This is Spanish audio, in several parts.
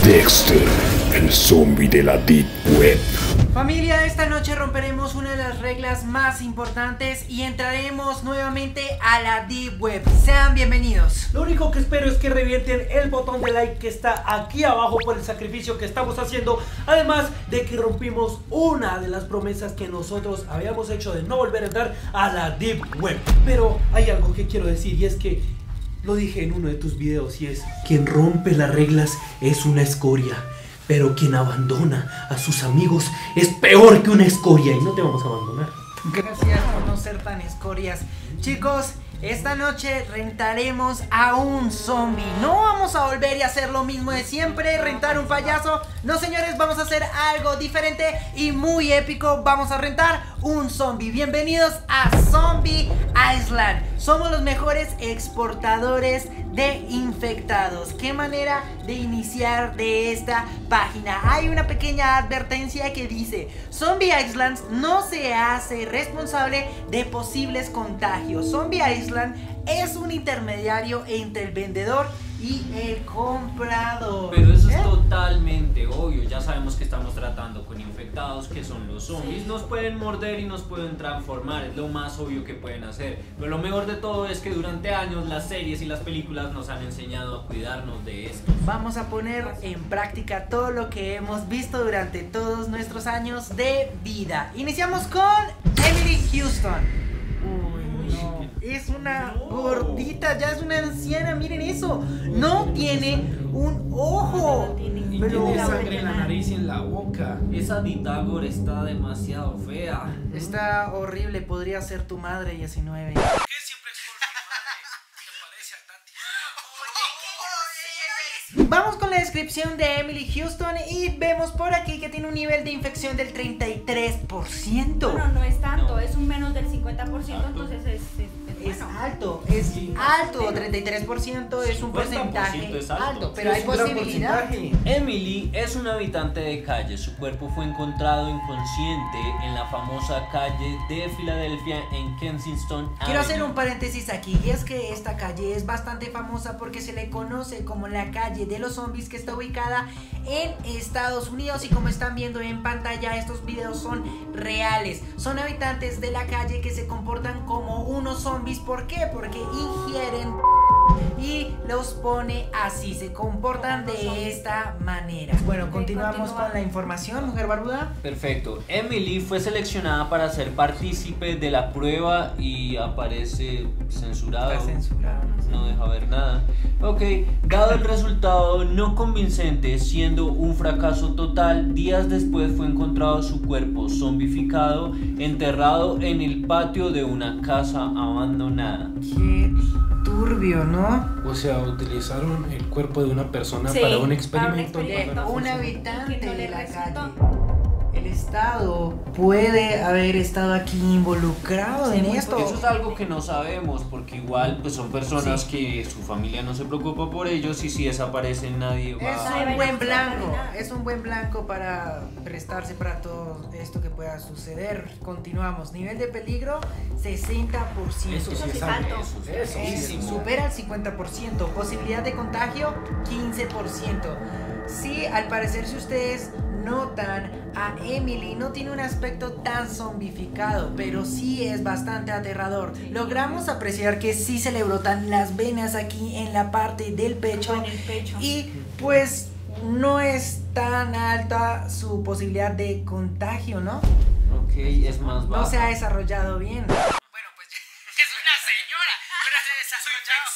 Dexter, el zombie de la Deep Web. Familia, esta noche romperemos una de las reglas más importantes y entraremos nuevamente a la Deep Web. Sean bienvenidos. Lo único que espero es que revienten el botón de like que está aquí abajo por el sacrificio que estamos haciendo. Además de que rompimos una de las promesas que nosotros habíamos hecho de no volver a entrar a la Deep Web. Pero hay algo que quiero decir y es que lo dije en uno de tus videos y es: quien rompe las reglas es una escoria, pero quien abandona a sus amigos es peor que una escoria y no te vamos a abandonar. Gracias por no ser tan escorias. Chicos, esta noche rentaremos a un zombie. No vamos a volver y hacer lo mismo de siempre, rentar un payaso. No, señores, vamos a hacer algo diferente y muy épico. Vamos a rentar un zombie. Bienvenidos a Zombie Island. Somos los mejores exportadores de infectados. ¿Qué manera de iniciar de esta página? Hay una pequeña advertencia que dice: Zombie Island no se hace responsable de posibles contagios. Zombie Island es un intermediario entre el vendedor y el comprador. Pero eso es totalmente obvio. Ya sabemos que estamos tratando con infectados, que son los zombies. Nos pueden morder y nos pueden transformar. Es lo más obvio que pueden hacer. Pero lo mejor de todo es que durante años las series y las películas nos han enseñado a cuidarnos de esto. Vamos a poner en práctica todo lo que hemos visto durante todos nuestros años de vida. Iniciamos con Emily Houston. Uy, no. Es una gordita, ya es una anciana, miren eso. No tiene un ojo. Y tiene sangre en la nariz y en la boca. Esa Ditagor está demasiado fea. Está horrible, podría ser tu madre, 19. ¿Por qué siempre es por mi madre? ¿Te parece a Tati? Vamos con la descripción de Emily Houston y vemos por aquí que tiene un nivel de infección del 33%. No es tanto, No. es un menos del 50%, entonces es Es bueno. alto, es alto, 33% es un 50% porcentaje es alto. alto, pero hay Es un gran posibilidad. porcentaje. Emily es una habitante de calle. Su cuerpo fue encontrado inconsciente en la famosa calle de Filadelfia en Kensington Quiero hacer Avenue. un paréntesis aquí, y es que esta calle es bastante famosa porque se le conoce como la calle de los zombies, que está ubicada en Estados Unidos. Y como están viendo en pantalla, estos videos son reales. Son habitantes de la calle que se comportan como unos zombies. ¿Por qué? Porque ingieren y los pone así, se comportan de esta manera. Bueno, continuamos con la información, mujer barbuda. Perfecto. Emily fue seleccionada para ser partícipe de la prueba y aparece censurado. Está censurado. No deja ver nada. Ok, dado el resultado no convincente, siendo un fracaso total, días después fue encontrado su cuerpo zombificado, enterrado en el patio de una casa abandonada. Qué turbio, ¿no? O sea, utilizaron el cuerpo de una persona Sí, para un para un experimento. experimento. Un Que habitante no le de la resultó. calle. El Estado puede haber estado aquí involucrado en esto. Eso es algo que no sabemos, porque igual pues son personas que su familia no se preocupa por ellos y si desaparecen nadie va. Es Ay, un buen bueno, blanco, claridad. es un buen blanco para prestarse para todo esto que pueda suceder. Continuamos, nivel de peligro 60%. Eso sí sí es es alto. alto. Eso sí es alto. Supera el 50%, posibilidad de contagio 15%. Sí, al parecer, si ustedes notan, a Emily no tiene un aspecto tan zombificado, pero sí es bastante aterrador. Logramos apreciar que sí se le brotan las venas aquí en la parte del pecho En el pecho. y pues no es tan alta su posibilidad de contagio, ¿no? Ok, es más baja. No se ha desarrollado bien. Bueno, pues es una señora, pero se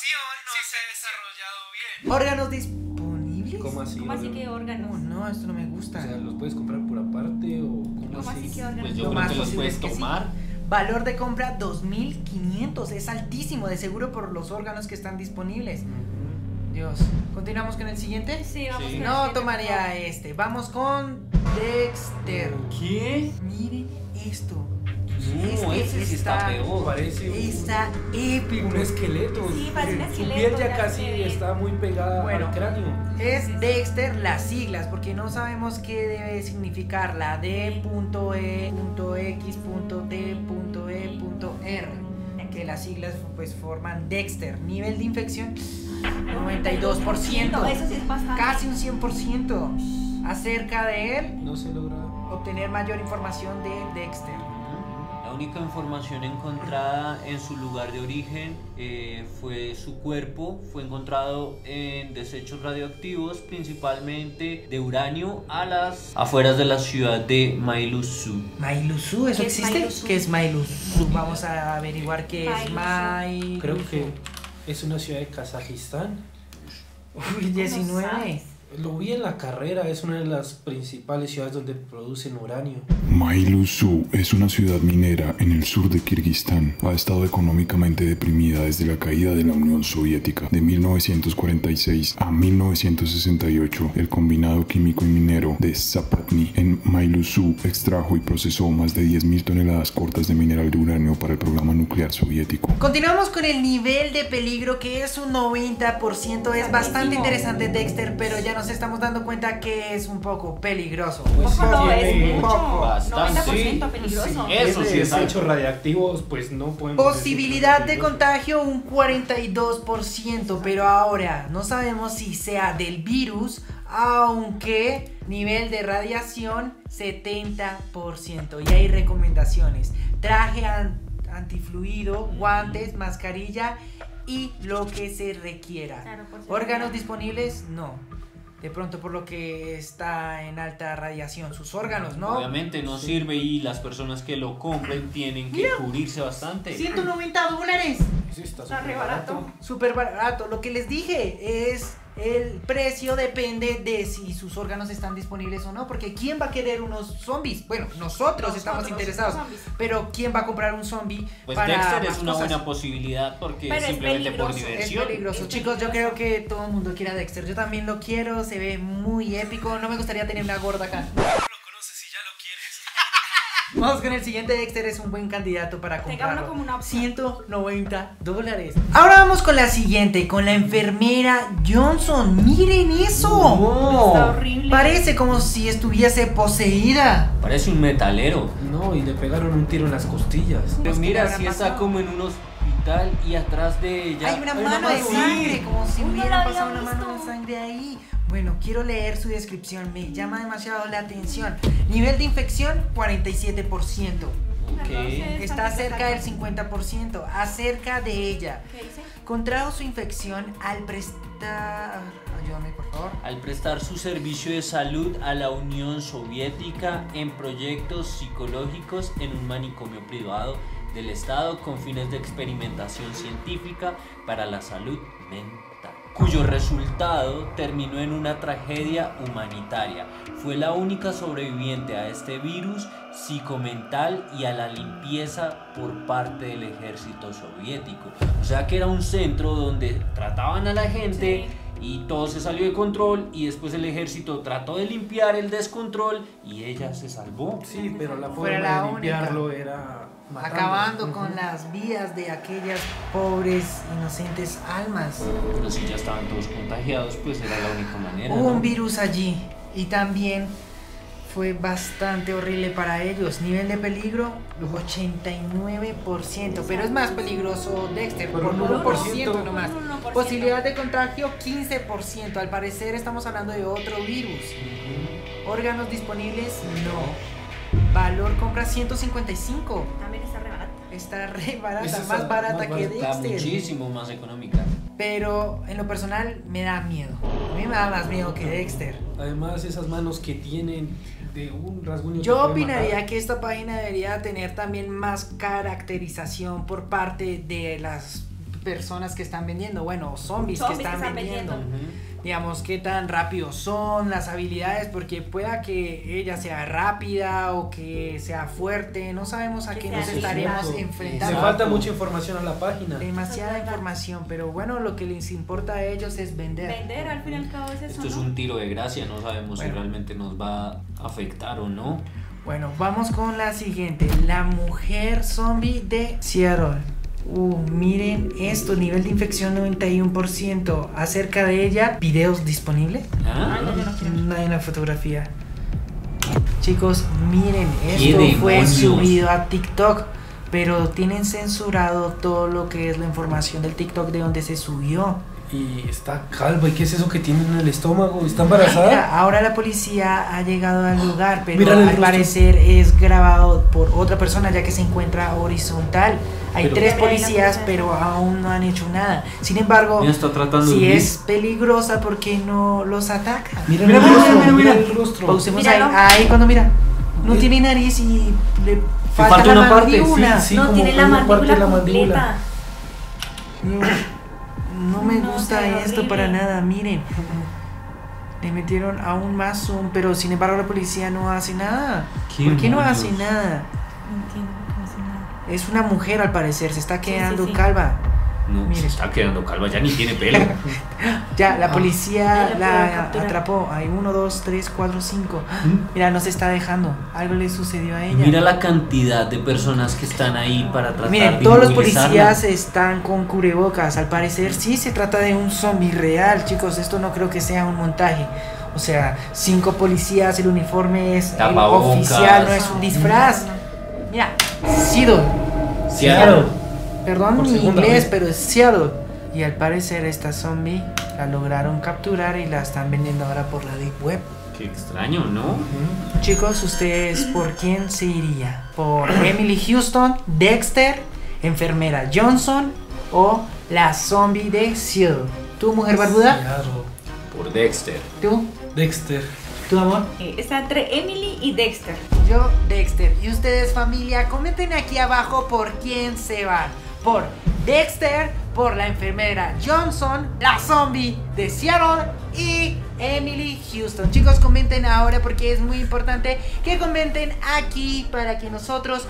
desarrollado bien. ¿Órganos disponibles? ¿Cómo así? ¿Cómo así que órganos? No, esto no me O gusta. sea, ¿los puedes comprar por aparte o cómo ¿Cómo así que órganos? Pues yo Lo creo más que los posible puedes es que sí. tomar. Valor de compra 2.500, es altísimo, de seguro por los órganos que están disponibles. Dios, ¿continuamos con el siguiente? Sí, vamos Sí. con el No siguiente, tomaría por favor. este. Vamos con Dexter. ¿Qué? Miren esto. No, ese sí está peor. Parece Está épico. un esqueleto. Sí, parece un Su esqueleto, piel ya ya casi se ve. está muy pegada Bueno. al cráneo. Es Dexter las siglas, porque no sabemos qué debe significar la D.E.X.T.E.R, que las siglas pues forman Dexter. Nivel de infección 92%. Eso sí es bastante. Casi un 100% acerca de él. No se logra. Obtener mayor información de Dexter. La única información encontrada en su lugar de origen fue su cuerpo. Fue encontrado en desechos radioactivos, principalmente de uranio, a las afueras de la ciudad de Mailusu. Mailusu, ¿eso ¿Qué es existe? Mailusu? ¿Qué es Mailusu? Vamos a averiguar qué es Mailusu. Creo que es una ciudad de Kazajistán. Uy, 19. Lo vi en la carrera, es una de las principales ciudades donde producen uranio. Mailusu es una ciudad minera en el sur de Kirguistán. Ha estado económicamente deprimida desde la caída de la Unión Soviética. De 1946 a 1968, el combinado químico y minero de Zapatny en Mailusu extrajo y procesó más de 10.000 toneladas cortas de mineral de uranio para el programa nuclear soviético. Continuamos con el nivel de peligro, que es un 90%. Es bastante interesante, Dexter, pero ya nos estamos dando cuenta que es un poco peligroso. Poco no es tiene mucho. bastante. 90% peligroso. Eso sí es alto. desechos radiactivos, pues no podemos. Posibilidad decir que de es peligroso. contagio un 42%, pero ahora no sabemos si sea del virus, aunque nivel de radiación 70%. Y hay recomendaciones: traje antifluido, guantes, mascarilla y lo que se requiera. Claro, por ¿Órganos seguridad. disponibles? No. De pronto por lo que está en alta radiación, sus órganos, ¿no? Obviamente no sirve y las personas que lo compren tienen que cubrirse bastante. $190. Sí, está Está súper re barato. Súper barato. Lo que les dije es el precio depende de si sus órganos están disponibles o no, porque ¿quién va a querer unos zombies? Bueno, nosotros estamos interesados, zombies. pero ¿quién va a comprar un zombie Pues para Dexter más es una cosas? buena posibilidad porque Pero es simplemente por peligroso, Es diversión. peligroso. Es Chicos, yo peligroso. creo que todo el mundo quiere a Dexter. Yo también lo quiero, se ve muy épico. No me gustaría tener una gorda acá. Vamos con el siguiente. Dexter es un buen candidato para Tengámoslo comprarlo. como una opción. $190. Ahora vamos con la siguiente, con la enfermera Johnson. Miren eso. Está horrible. Parece como si estuviese poseída. Parece un metalero. No, y le pegaron un tiro en las costillas. Pero Pues, ¿qué le mira, habrá si está pasado? como en un hospital y atrás de ella Hay una mano de sí. sangre, como si Uy, no hubiera la pasado había una mano de visto. sangre ahí. Bueno, quiero leer su descripción, me llama demasiado la atención. Nivel de infección, 47%. Ok. Está cerca del 50%. Acerca de ella. ¿Qué dice? Contrajo su infección al prestar... Ayúdame, por favor. Al prestar su servicio de salud a la Unión Soviética en proyectos psicológicos en un manicomio privado del Estado con fines de experimentación científica para la salud mental, cuyo resultado terminó en una tragedia humanitaria. Fue la única sobreviviente a este virus psicomental y a la limpieza por parte del ejército soviético. O sea que era un centro donde trataban a la gente y todo se salió de control y después el ejército trató de limpiar el descontrol y ella se salvó. Sí, pero la Fuera forma la de única. limpiarlo era matando. Acabando Ujú. con las vidas de aquellas pobres, inocentes almas. Pero si ya estaban todos contagiados, pues era la única manera, Hubo ¿no? un virus allí y también fue bastante horrible para ellos. Nivel de peligro, 89%. Pero es más peligroso Dexter, por Por un 1% nomás. Por un 1%. Posibilidad de contagio, 15%. Al parecer estamos hablando de otro virus. Órganos disponibles, no. Valor compra 155. También está re barata. Está re barata, Esa más está barata más que barata. Está Dexter. muchísimo más económica. Pero en lo personal me da miedo. A mí me da más miedo que Dexter. Además, esas manos que tienen de un rasguño. te Yo pueden opinaría matar. que esta página debería tener también más caracterización por parte de las personas que están vendiendo, bueno, zombies que Zombies están que están vendiendo. vendiendo. Digamos, qué tan rápidos son, las habilidades, porque pueda que ella sea rápida o que sea fuerte, no sabemos a Que qué sea nos lista. estaremos Le enfrentando. falta mucha información a la página. Demasiada información, pero bueno, lo que les importa a ellos es vender. Vender al fin y al cabo es eso, Esto es ¿no? un tiro de gracia, no sabemos si Bueno. realmente nos va a afectar o no. Bueno, vamos con la siguiente. La mujer zombie de Seattle. Miren esto, nivel de infección 91%. Acerca de ella, videos disponibles. ¿Ah? Ay, no, yo no quiero. No hay una fotografía. Chicos, miren, ¿Qué esto fue demonios? subido a TikTok, pero tienen censurado todo lo que es la información del TikTok de donde se subió. Y está calva. ¿Y qué es eso que tiene en el estómago? ¿Está embarazada? Mira, ahora la policía ha llegado al lugar, pero Mírale el al rostro. parecer es grabado por otra persona ya que se encuentra horizontal. Hay Pero- 3 policías, pero aún no han hecho nada. Sin embargo, Mira, está tratando si de es peligrosa, ¿por qué no los ataca? Mira el rostro, mira el rostro. Pausemos ahí, Míralo. ahí cuando mira. No Eh, tiene nariz y le falta falta la una parte, mandíbula. sí, no como tiene la una parte de mandíbula la completa. mandíbula. No me No, gusta se ve esto horrible. para nada, miren. Le metieron aún más zoom, pero sin embargo la policía no hace nada. ¿Qué ¿Por qué no demonios? hace nada? No entiendo por qué no hace nada. Es una mujer al parecer, se está quedando sí. calva. No, Mire. se está quedando calva, ya ni tiene pelo. Ya, la policía Ya la la puedo capturar. atrapó. Hay 1, 2, 3, 4, 5. Mira, no se está dejando. Algo le sucedió a ella. Mira la cantidad de personas que están ahí para tratar Miren, de todos los inmovilizarla. policías están con cubrebocas. Al parecer sí se trata de un zombie real, chicos. Esto no creo que sea un montaje. O sea, 5 policías, el uniforme es el Tapabocas. oficial, no es un disfraz. Mira, Seattle. Seattle. Perdón Por mi segunda inglés, vez. pero es Seattle. Y al parecer esta zombie la lograron capturar y la están vendiendo ahora por la Deep Web. Qué extraño, ¿no? Chicos, ¿ustedes por quién se iría? ¿Por Emily Houston, Dexter, enfermera Johnson o la zombie de Seattle? ¿Tú, mujer barbuda? Claro. Por Dexter. ¿Tú? Dexter. ¿Tú, amor? Está entre Emily y Dexter. Yo, Dexter. ¿Y ustedes, familia? Comenten aquí abajo por quién se van. ¿Por Dexter, por la enfermera Johnson, la zombie de Seattle y Emily Houston? Chicos, comenten ahora porque es muy importante que comenten aquí para que nosotros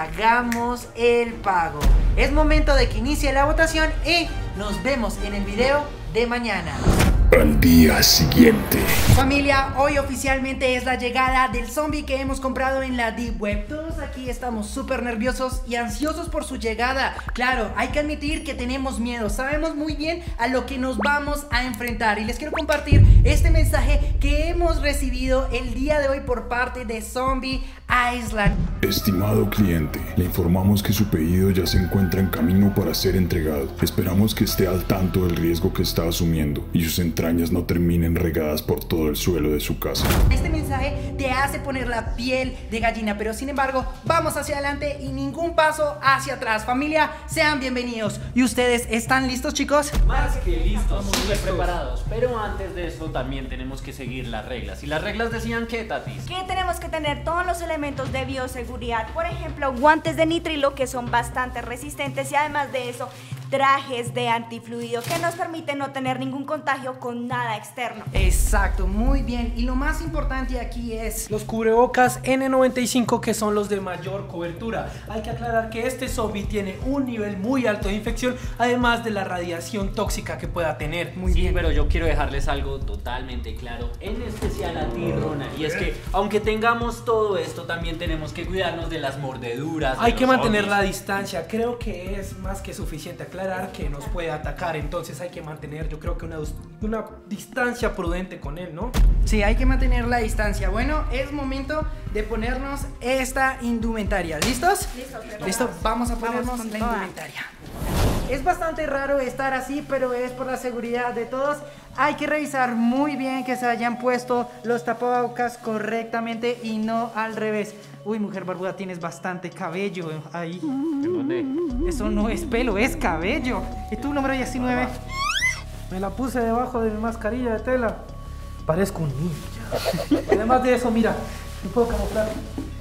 hagamos el pago. Es momento de que inicie la votación y nos vemos en el video de mañana. Al día siguiente. Familia, hoy oficialmente es la llegada del zombie que hemos comprado en la Deep Web. Todos aquí estamos súper nerviosos y ansiosos por su llegada. Claro, hay que admitir que tenemos miedo. Sabemos muy bien a lo que nos vamos a enfrentar. Y les quiero compartir este mensaje que hemos recibido el día de hoy por parte de Zombie Island. Estimado cliente, le informamos que su pedido ya se encuentra en camino para ser entregado. Esperamos que esté al tanto del riesgo que está asumiendo y sus entrañas no terminen regadas por todo el suelo de su casa. Este mensaje te hace poner la piel de gallina, pero sin embargo, vamos hacia adelante y ningún paso hacia atrás. Familia, sean bienvenidos. ¿Y ustedes están listos, chicos? Más que listos, súper preparados. Pero antes de eso también tenemos que seguir las reglas. Y las reglas decían que, Tatis. Que tenemos que tener todos los elementos de bioseguridad. Por ejemplo, guantes de nitrilo que son bastante resistentes y además de eso, trajes de antifluido que nos permiten no tener ningún contagio con nada externo. Exacto, muy bien. Y lo más importante aquí es... Los cubrebocas N95 que son los de mayor cobertura. Hay que aclarar que este zombie tiene un nivel muy alto de infección, además de la radiación tóxica que pueda tener. Muy Sí, bien. pero yo quiero dejarles algo totalmente claro, en especial a ti, Ronald. Y es que, aunque tengamos todo esto, también tenemos que cuidarnos de las mordeduras. de Hay que los mantener la zombies. distancia. Creo que es más que suficiente aclarar que nos puede atacar. Entonces hay que mantener, yo creo que una distancia prudente con él, ¿no? Sí, hay que mantener la distancia. Bueno, es momento de ponernos esta indumentaria. ¿Listos? Listo, preparados. Listo, vamos a Vamos ponernos con la toda. indumentaria. Es bastante raro estar así, pero es por la seguridad de todos. Hay que revisar muy bien que se hayan puesto los tapabocas correctamente y no al revés. Uy, mujer barbuda, tienes bastante cabello ahí. ¿En dónde? Eso no es pelo, es cabello. ¿Y tú, número 19? Me la puse debajo de mi mascarilla de tela. Parezco un ninja. Además de eso, mira, me puedo camuflar.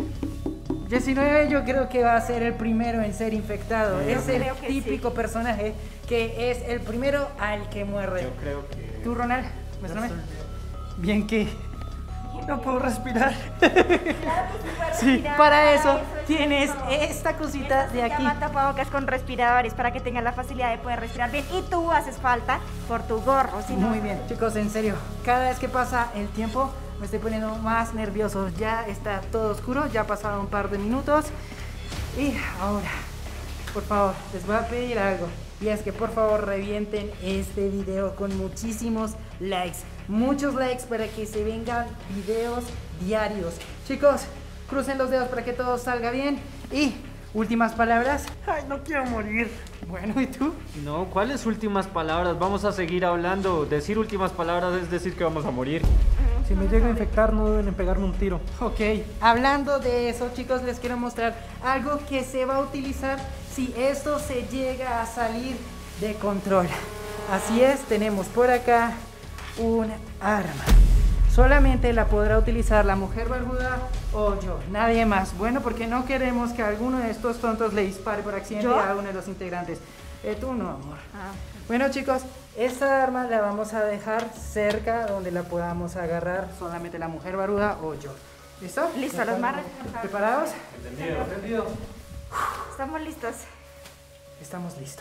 19 yo creo que va a ser el primero en ser infectado. Yo Es el creo que típico personaje que es el primero al que muerde. Yo creo que... ¿Tú, Ronald? Muéstrame. Bien que no puedo respirar. Sí, para eso tienes esta cosita Eso de se aquí. llama tapabocas con respiradores para que tengas la facilidad de poder respirar bien. Y tú haces falta por tu gorro. Si no, Muy bien, chicos, en serio, cada vez que pasa el tiempo me estoy poniendo más nervioso. Ya está todo oscuro, ya pasaron un par de minutos. Y ahora, por favor, les voy a pedir algo. Y es que por favor revienten este video con muchísimos likes. Muchos likes para que se vengan videos diarios. Chicos, crucen los dedos para que todo salga bien. Y ¿Últimas palabras? Ay, no quiero morir. Bueno, ¿y tú? No, ¿cuáles últimas palabras? Vamos a seguir hablando. Decir últimas palabras es decir que vamos a morir. Si me llega a infectar, no deben pegarme un tiro. Ok, hablando de eso, chicos, les quiero mostrar algo que se va a utilizar si esto se llega a salir de control. Así es, tenemos por acá un arma. Solamente la podrá utilizar la mujer barbuda o yo, nadie más. Bueno, porque no queremos que alguno de estos tontos le dispare por accidente a uno de los integrantes. Tú no, amor. Bueno, chicos, esta arma la vamos a dejar cerca donde la podamos agarrar solamente la mujer barbuda o yo. ¿Listo? Listo, los más ¿Preparados? Entendido. Estamos listos. Estamos listos.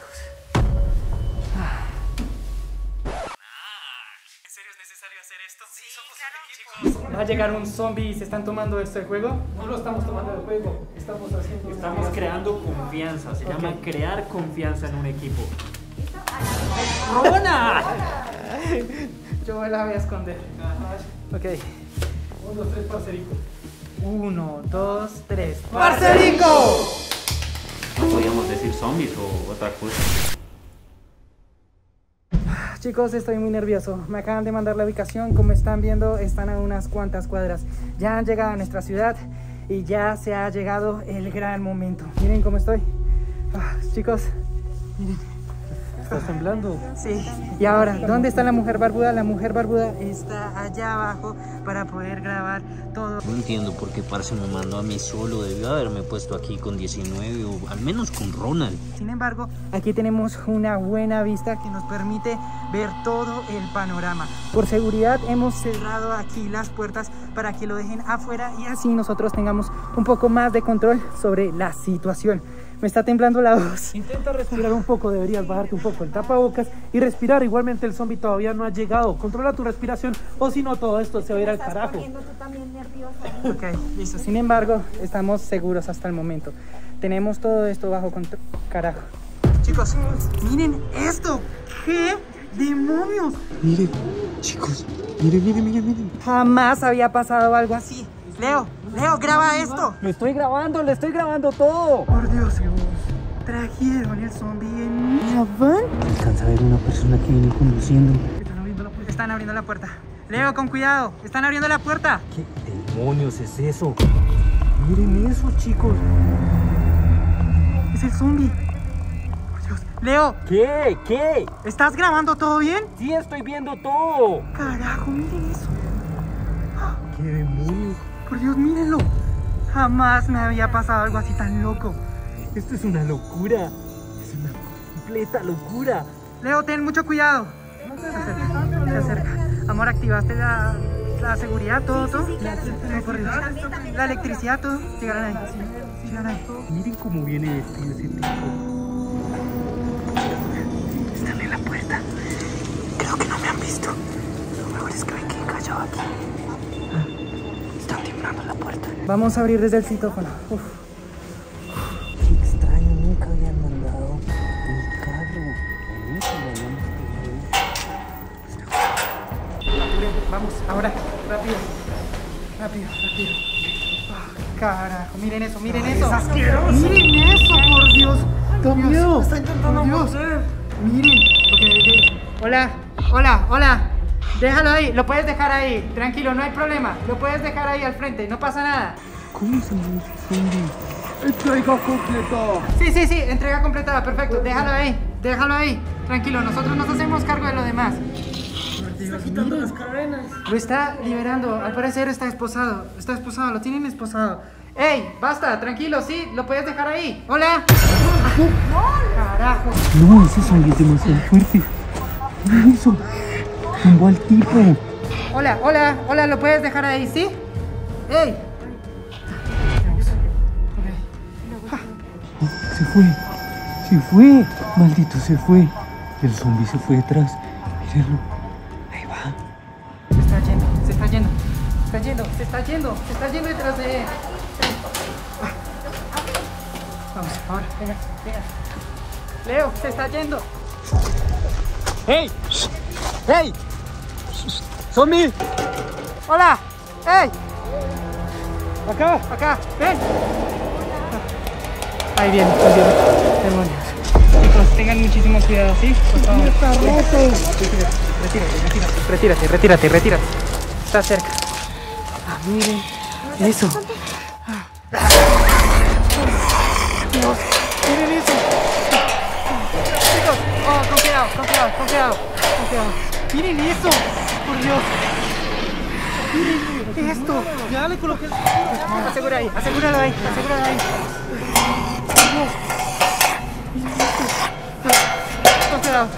¿En serio es necesario hacer esto? Sí, somos un equipo. ¿Va a llegar un zombie y se están tomando esto de juego? No lo estamos tomando de juego. Estamos creando confianza. Se llama crear confianza en un equipo. ¡Rona! Yo me la voy a esconder. Ok. 1, 2, 3, parcerico. 1, 2, 3. ¡Parcerico! No podíamos decir zombies o otra cosa. Chicos, estoy muy nervioso. Me acaban de mandar la ubicación. Como están viendo, están a unas cuantas cuadras. Ya han llegado a nuestra ciudad y ya se ha llegado el gran momento. Miren cómo estoy. Chicos, miren. ¿Estás temblando? Sí. Y ahora, ¿dónde está la mujer barbuda? La mujer barbuda está allá abajo para poder grabar todo. No entiendo por qué Parce me mandó a mí solo. Debió haberme puesto aquí con 19 o al menos con Ronald. Sin embargo, aquí tenemos una buena vista que nos permite ver todo el panorama. Por seguridad hemos cerrado aquí las puertas para que lo dejen afuera y así nosotros tengamos un poco más de control sobre la situación. Me está temblando la voz. Intenta respirar un poco, deberías bajarte un poco el tapabocas y respirar. Igualmente el zombie todavía no ha llegado. Controla tu respiración o si no todo esto se va a ir al carajo. Estás poniendo tú también nerviosa. Ok, listo. Sin embargo, estamos seguros hasta el momento. Tenemos todo esto bajo control. Carajo. Chicos, miren esto. ¿Qué demonios? Miren, chicos, miren. Jamás había pasado algo así. Leo, graba esto. Lo estoy grabando todo. Por Dios, trajeron el zombie en la van. Alcanza a ver una persona que viene conduciendo. Están abriendo la puerta. Leo, con cuidado. Están abriendo la puerta. ¿Qué demonios es eso? Miren eso, chicos. Es el zombie. Por Dios. Leo. ¿Qué? ¿Estás grabando todo bien? Sí, estoy viendo todo. Carajo, miren eso. ¿Qué demonios? Por Dios, mírenlo. Jamás me había pasado algo así tan loco. Esto es una locura. Es una completa locura. Leo, ten mucho cuidado. Se acerca. Amor, ¿activaste la seguridad? ¿Todo? Sí, claro. Por Dios. La electricidad, todo. Llegarán ahí. Miren cómo viene vestido ese tipo. Están en la puerta. Creo que no me han visto. Lo mejor es que me quede callado aquí. Están timbrando la puerta. Vamos a abrir desde el citófono. Uf. Qué extraño, nunca habían mandado un carro. Nunca lo habíamos pedido. Vamos, ahora, rápido. Carajo, miren eso. Miren eso, por Dios. ¡Miedo! Está intentando morder. Miren. Ok. Hola. Déjalo ahí, lo puedes dejar ahí. Tranquilo, no hay problema. Lo puedes dejar ahí al frente, no pasa nada. ¿Cómo se llama ese zombie? ¡Entrega completa! Sí, entrega completada, perfecto. Déjalo ahí. Tranquilo, nosotros nos hacemos cargo de lo demás. Está quitando las cadenas. Lo está liberando, al parecer está esposado, lo tienen esposado. ¡Ey! Basta, tranquilo, sí, lo puedes dejar ahí. ¡Hola! ¡Carajo! No, ese zombie es demasiado fuerte. Mira eso. Tumbó al tipo. Hola, lo puedes dejar ahí, ¿sí? ¡Ey! Se fue. Maldito, se fue. El zombie se fue detrás. Mírenlo. Ahí va. Se está yendo detrás de él. Vamos, ahora, venga. Leo, se está yendo. ¡Hey! ¡Zombie! ¡Hola! ¡Ey! Acá. Acá, ven. Ahí viene, demonios. Chicos, tengan muchísimo cuidado, ¿sí? Por favor. Retírate. Está cerca. Ah, miren. Eso. Dios, miren eso. Chicos, oh, con cuidado. Miren eso, por Dios. Miren esto. Ya le coloqué. Asegúralo ahí. Dios. Miren esto. Con cuidado.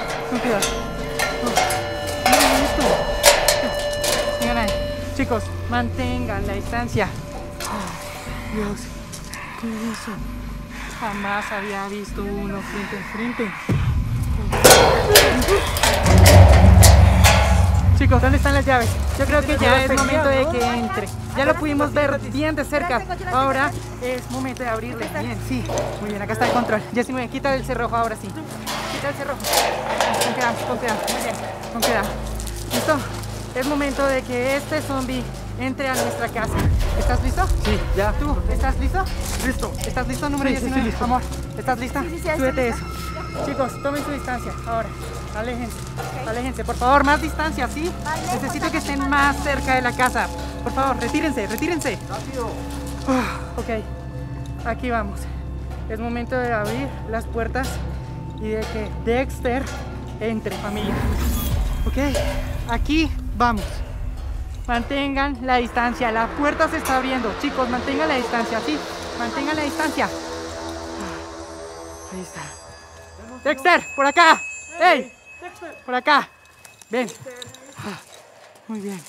Miren esto. Sigan ahí. Chicos, mantengan la distancia. Dios, ¿qué es eso? Jamás había visto uno frente a frente. Chicos, ¿dónde están las llaves? Yo creo que ya es momento de que entre. Ya lo pudimos ver bien de cerca. Ahora es momento de abrirle bien. Sí, muy bien, acá está el control. Jessy, muy bien, quita el cerrojo ahora sí. Quita el cerrojo. Con cuidado. Muy bien, con cuidado. ¿Listo? Es momento de que este zombie entre a nuestra casa. ¿Estás listo? Sí, ya. ¿Tú estás listo? Listo. ¿Estás listo, número 19? Sí, listo. Amor, ¿estás lista? Sí, Súbete estoy eso. Chicos, tomen su distancia. Ahora, aléjense. Por favor, más distancia, ¿sí? Necesito que estén más cerca de la casa. Por favor, retírense. Rápido. Ok, aquí vamos. Es momento de abrir las puertas y de que Dexter entre, familia. Ok, aquí vamos. Mantengan la distancia. La puerta se está abriendo. Chicos, mantengan la distancia, ¿sí? Mantengan la distancia. Ahí está. Dexter, por acá. ¡Ey! Por acá. Ven. Muy bien.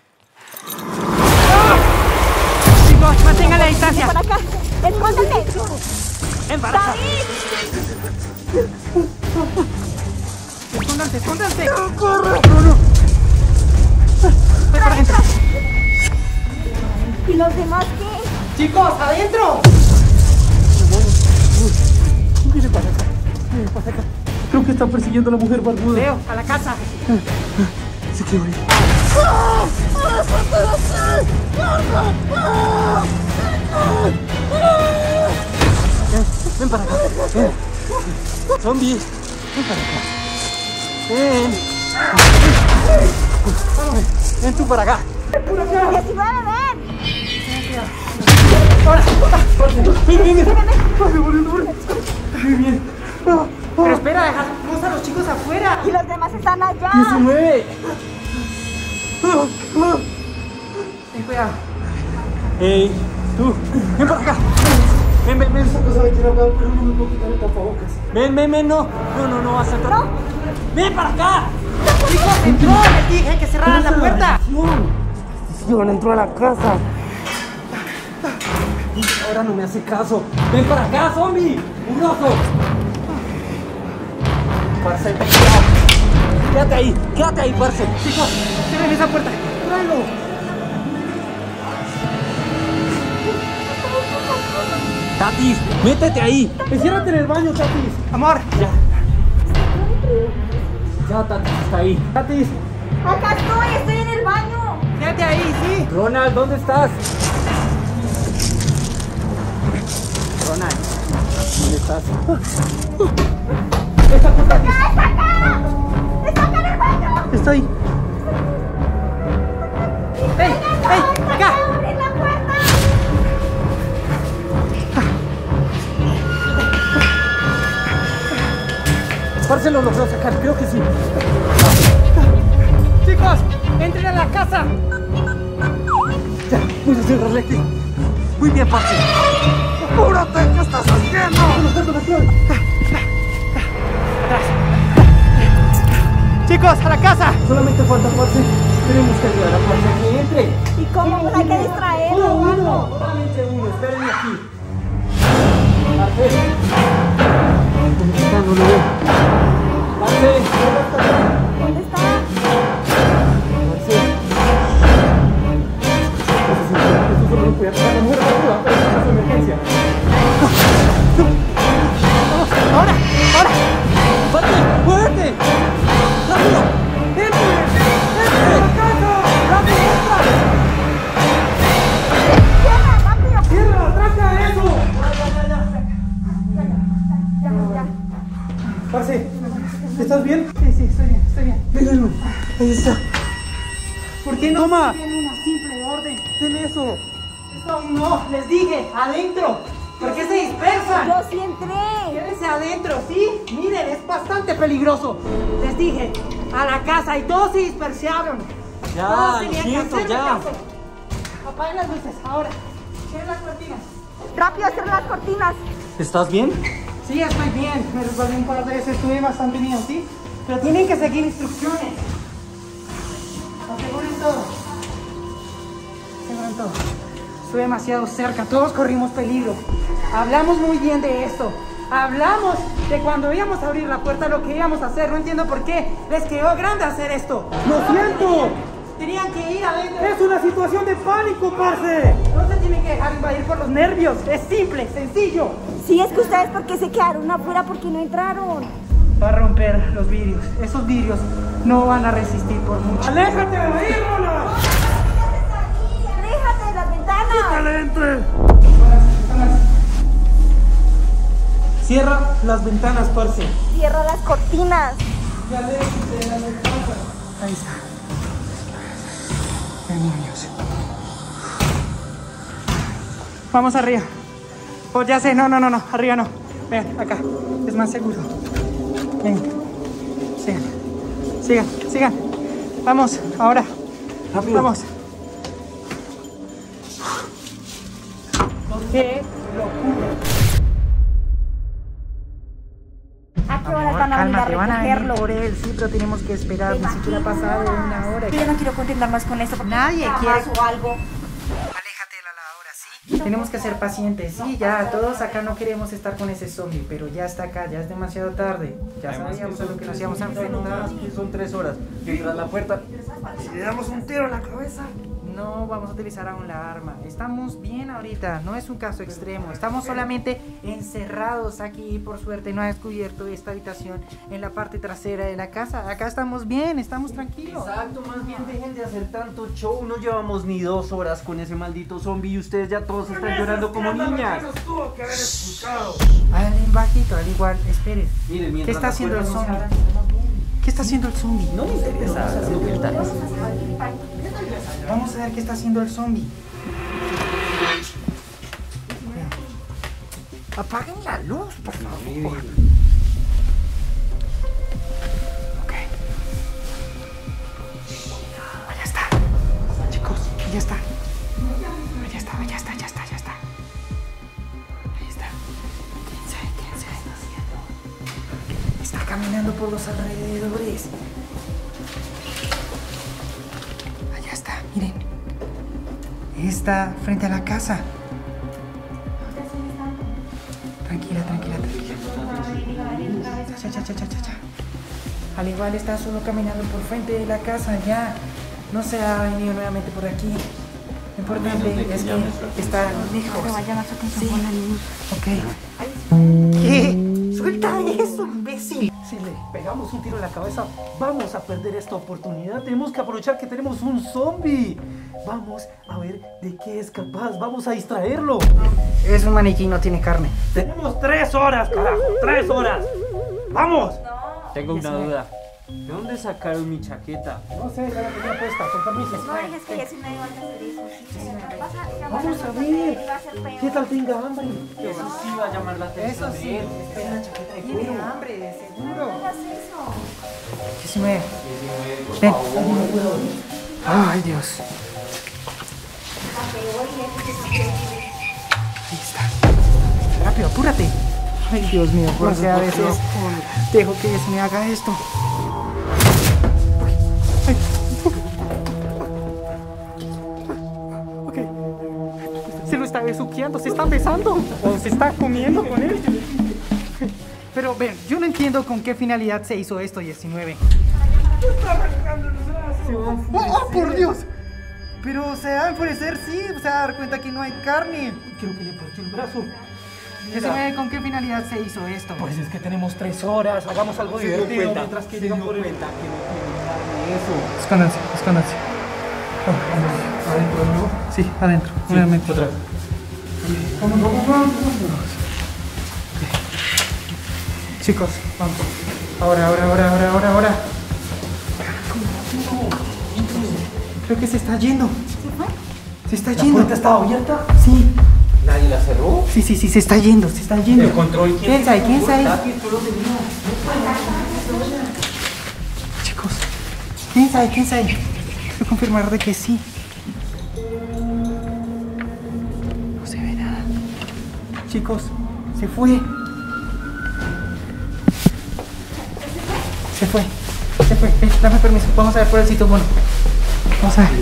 Chicos, mantengan la distancia. Por acá. Escóndete. Ven para acá. David. Escóndanse. No, corre. No. Voy para adentro. ¿Y los demás qué? Chicos, adentro. Viene para acá. Creo que está persiguiendo a la mujer barbuda. Leo, a la casa. Se quedó ahí. Ven para acá. Ven. Zombie. Ven para acá. Ven tú para acá. ¡19! Ahora. Ven. Muy bien. Pero espera, dejamos a los chicos afuera. Y los demás están allá. 19. Ten cuidado. Ey, tú. Ven para acá. Ven. No sabe quién hablar, pero no me puedo quitar el tapabocas. Ven, no vas a entrar. Ven para acá. Chicos, entró. Les dije que cerraran la puerta. Maldición, entró a la casa. Ahora no me hace caso. Ven para acá, zombie. ¡Mugroso! Parce, quédate ahí, parce. Chicos, cierren esa puerta. ¡Tráelo! Tatis, métete ahí. Enciérrate en el baño, Tatis. Amor. Ya, Tatis está ahí. Tatis. Acá estoy en el baño. Quédate ahí, sí. Ronald, ¿dónde estás? Ronald, ¿dónde estás? ¡Está con Tatis! ¡Está acá en el baño! Está ahí. ¡Ey! ¡Acá! ¡Abre la puerta! Parce lo logró sacar, creo que sí. Chicos, entren a la casa. Ya, voy a cerrarle aquí. Muy bien, parce. ¡Apúrate! ¿Qué estás haciendo? Chicos, a la casa. Solamente falta, parce. Tenemos que ayudar a parce a que entre. ¿Y cómo? Pues hay que distraerlo. Solo uno. Solamente uno. Espérenme aquí. Parce. ¿Dónde está? No lo veo. Parce. ¿Dónde está? Parce. Eso solo no puede hacer. La mujer barbuda, pero es una emergencia. Vamos, ahora. ¡Parce! ¡Muévete! ¡Rápido! ¡Entre! ¡Rápido! ¡Entra! ¡Cierra, rápido! ¡Cierra! ¡Tranca! estoy bien, estoy bien. Mírenlo, ahí está. ¿Por qué no Toma. siguen una simple orden? Ten eso. Esto no, les dije, adentro. ¿Por qué se dispersan? Yo sí entré. Quédense adentro, ¿sí? Miren, es bastante peligroso. Les dije, a la casa y todos se dispersaron. Ya, Todos lo tenían que siento, hacerme ya. caso. Apaguen las luces, ahora. Cierren las cortinas. Rápido, cierra las cortinas. ¿Estás bien? Sí, estoy bien. Me resbalé un par de veces, estuve bastante bien, ¿sí? Pero tienen que seguir instrucciones. Aseguren todo. Aseguren todo. Estuve demasiado cerca, todos corrimos peligro. Hablamos muy bien de esto. Hablamos de cuando íbamos a abrir la puerta, lo que íbamos a hacer. No entiendo por qué les quedó grande hacer esto. ¡Lo siento! Tenían que ir adentro. ¡Es una situación de pánico, parce! No se tienen que dejar invadir por los nervios. Es simple, sencillo. Sí, es que ustedes porque se quedaron afuera, porque no entraron. Va a romper los vidrios. Esos vidrios no van a resistir por mucho. ¡Aléjate de ahí, Rola! ¡Aléjate de las ventanas! ¡Caliente! Cierra las ventanas, parce. Cierra las cortinas. Ahí está. Demonios. Vamos arriba. Oh, ya sé, no, arriba no. Ven, acá. Es más seguro. Ven. Sigan. Vamos, ahora. Rápido. Vamos. ¡Qué locura! ¿A qué hora van a venir a recogerlo? por él, sí, pero tenemos que esperar. Ni siquiera ha pasado una hora. Yo no quiero continuar más con esto porque Nadie nada quiere- más o algo. Aléjate la hora, ¿sí? Tenemos que ser pacientes, sí, ya, todos acá no queremos estar con ese zombie, pero ya está acá, ya es demasiado tarde. Ya sabíamos a lo que nos íbamos a enfrentar. Son 3 horas. Mientras la puerta. Si le damos un tiro en la cabeza. No vamos a utilizar aún la arma. Estamos bien ahorita, no es un caso extremo. Estamos solamente encerrados aquí, por suerte no ha descubierto esta habitación en la parte trasera de la casa. Acá estamos bien, estamos tranquilos. Exacto, más bien dejen de hacer tanto show. No llevamos ni 2 horas con ese maldito zombie y ustedes ya todos están llorando como niñas. Hablen bajito, al igual, esperen. Miren, mientras ¿Qué está la haciendo el puerta no se zombie? abra. ¿Qué está haciendo el zombie? No me interesa lo que están haciendo. Vamos a ver qué está haciendo el zombie. Apaguen la luz, por favor. Ok. Allá está. Chicos, ya está. Ya está. Ahí está. Quédense. Está caminando por los alrededores. Allá está, miren. Está frente a la casa. Tranquila. Ya. Al igual está solo caminando por frente de la casa, ya. No se ha venido nuevamente por aquí. Lo importante es que está lejos. Sí. Ok. ¿Qué? Suelta eso, imbécil. Si le pegamos un tiro en la cabeza, vamos a perder esta oportunidad. Tenemos que aprovechar que tenemos un zombie. Vamos a ver de qué es capaz. Vamos a distraerlo. Es un maniquí, no tiene carne. Tenemos 3 horas, carajo. 3 horas. ¡Vamos! Tengo una duda. ¿De dónde sacaron mi chaqueta? No sé, ya la tenía puesta. Con permiso. No dejes que ya se me van a hacer eso. Vamos a ver. ¿Qué tal tenga hambre? Eso sí va a llamar la atención. Eso sí, espera la chaqueta de Tiene cuero. hambre, de No seguro. hagas eso. 19. 19, por Ven. favor. Ay, Dios. Ahí está. Rápido, apúrate. Ay, Dios mío, porque a veces dejo que se me haga esto. Ay. Ok. Se lo está besuqueando, se está besando o se está comiendo con él. Pero ven, yo no entiendo con qué finalidad se hizo esto, 19. ¡Oh, por Dios! Pero se va a enfurecer, sí, se va a dar cuenta que no hay carne. Creo que le partió el brazo. 19, ¿con qué finalidad se hizo esto? Pues es que tenemos 3 horas. Hagamos algo divertido mientras que llegan por el... cuenta que no tienen nada de eso. Escóndanse. Oh, ¿adentro de nuevo? Sí, adentro, nuevamente. Otra vez. Vamos. Chicos, vamos. Ahora. Creo que se está yendo. ¿Se fue? Se está ¿La yendo. puerta estaba abierta? Sí. ¿Nadie la cerró? Sí, se está yendo, se está yendo. ¿El control ¿Quién sabe? ¿Quién sabe? Lápiz, tú lo tenías. Chicos, ¿quién sabe? ¿Quién sabe? Quiero confirmar de que sí. No se ve nada. Chicos, se fue. Se fue. Se fue. Dame permiso. Vamos a ver por el sitio bueno. Vamos a ver.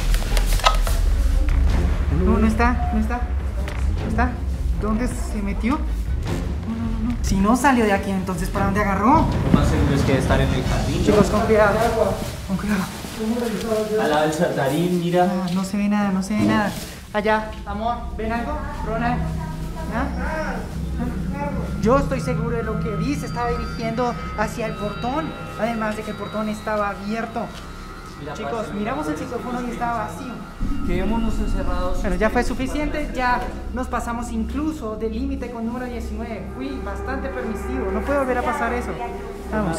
No está. No está. ¿Dónde se metió? No. Si no salió de aquí, entonces ¿para dónde agarró? Lo más seguro es que debe estar en el jardín. Chicos, con cuidado. Con cuidado. Al lado del saltarín, mira. No se ve nada. Allá, amor, ¿ven algo? Ronald. ¿Ah? Yo estoy seguro de lo que vi. Se estaba dirigiendo hacia el portón. Además de que el portón estaba abierto. Mira, Chicos, miramos el ciclófono y estaba vacío. Quedémonos encerrados. Bueno, ya fue suficiente, ya nos pasamos incluso del límite con número 19. Fui bastante permisivo, no puede volver a pasar eso. Vamos.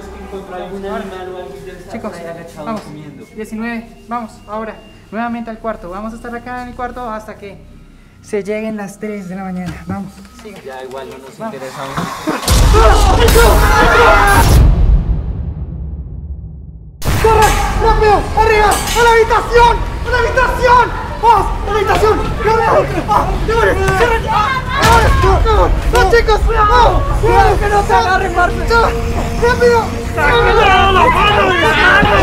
Chicos, vamos. 19, vamos, ahora, nuevamente al cuarto. Vamos a estar acá en el cuarto hasta que se lleguen las 3 de la mañana. Vamos, siga. Ya igual no nos interesa. ¡Corre! ¡Rápido! ¡Arriba! ¡A la habitación! ¡A la habitación! ¡Vamos! ¡A la habitación! ¡Corre! ¡No, chicos! ¡Vamos! ¡Cuidado que no se agarre, Marce! ¡Rápido! ¡Sáquenle la mano!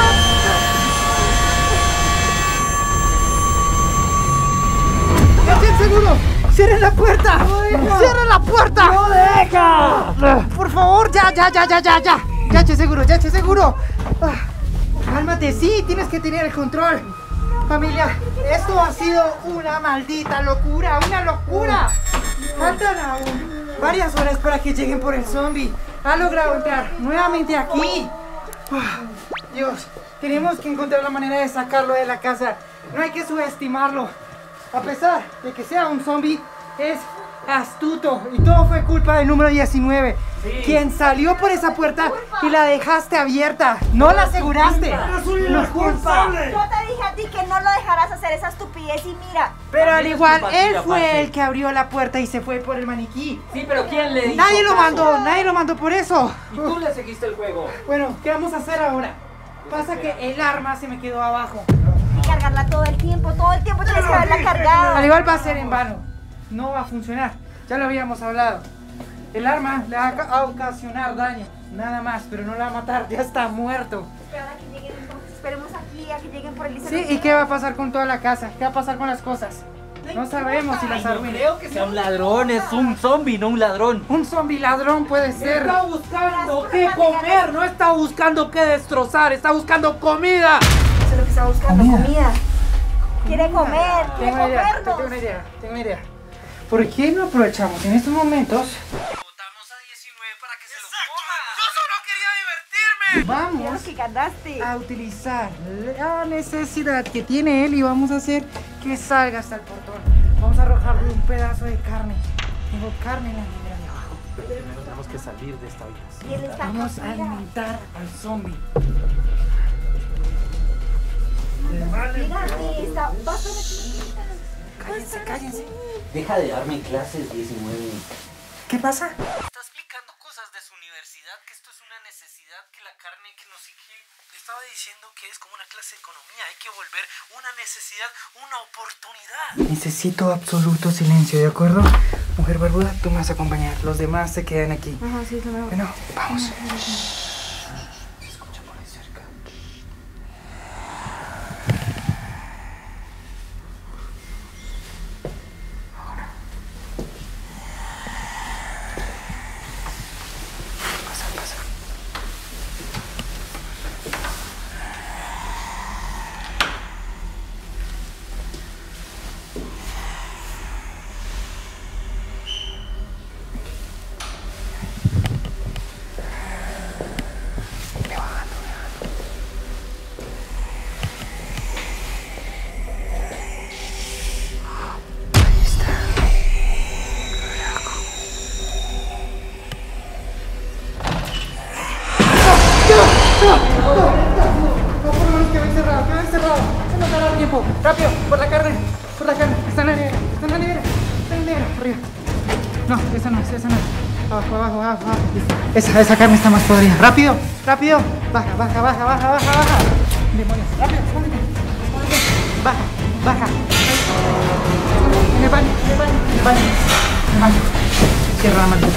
¡Estén seguros! ¡Cierren la puerta! ¡Cierren la puerta! ¡No deja! Por favor, ya. Ya estoy seguro. Cálmate, sí, tienes que tener el control. Familia, esto ha sido una maldita locura, una locura. Faltan aún varias horas para que lleguen por el zombie. Ha logrado entrar nuevamente aquí. Dios, tenemos que encontrar la manera de sacarlo de la casa. No hay que subestimarlo. A pesar de que sea un zombie, es astuto. Y todo fue culpa del número 19. Sí. Quien salió por esa puerta y la dejaste abierta. No la aseguraste. ¡Eres un irresponsable! Yo te dije a ti que no lo dejarás hacer esa estupidez y mira. Pero al igual, él fue el que abrió la puerta y se fue por el maniquí. Sí, pero ¿quién le dijo? Nadie lo mandó por eso. Y tú le seguiste el juego. Bueno, ¿qué vamos a hacer ahora? Pasa que el arma se me quedó abajo. Hay que cargarla todo el tiempo tienes que haberla cargado. Al igual va a ser en vano. No va a funcionar. Ya lo habíamos hablado. El arma le va a ocasionar daño, nada más, pero no la va a matar, ya está muerto. Espera a que lleguen entonces, esperemos aquí a que lleguen por el liceo. Sí, ¿y qué va a pasar con toda la casa? ¿Qué va a pasar con las cosas? No sabemos si las arruinan. Creo que sea un ladrón, es un zombie, no un ladrón. Un zombie ladrón puede ser. Está buscando qué comer, no está buscando qué destrozar, está buscando comida. Eso es lo que está buscando, comida. Quiere comer, quiere comernos. Tengo una idea. ¿Por qué no aprovechamos en estos momentos? Votamos a 19 para que se lo coma. Yo solo quería divertirme. Vamos Que ganaste. a utilizar la necesidad que tiene él y vamos a hacer que salga hasta el portón. Vamos a arrojarle un pedazo de carne. Tengo carne en la nevera de abajo. Primero tenemos que salir de esta habitación. Y él está Vamos a alimentar al zombie. Fíjate, está Cállense. Deja de darme clases, 19. ¿Qué pasa? Está explicando cosas de su universidad, que esto es una necesidad, que la carne, que no sé qué. Le estaba diciendo que es como una clase de economía, hay que volver una necesidad, una oportunidad. Necesito absoluto silencio, ¿de acuerdo? Mujer barbuda, tú me vas a acompañar. Los demás se quedan aquí. Ajá, sí, lo veo. Bueno, vamos. Se escucha por ahí cerca. rápido, por la carne, está en la nevera, arriba. No, esa no es, abajo. Esa carne está más podrida, rápido, baja. Demonios, rápido, escóndete. Baja. En el baño. Cierra la puerta.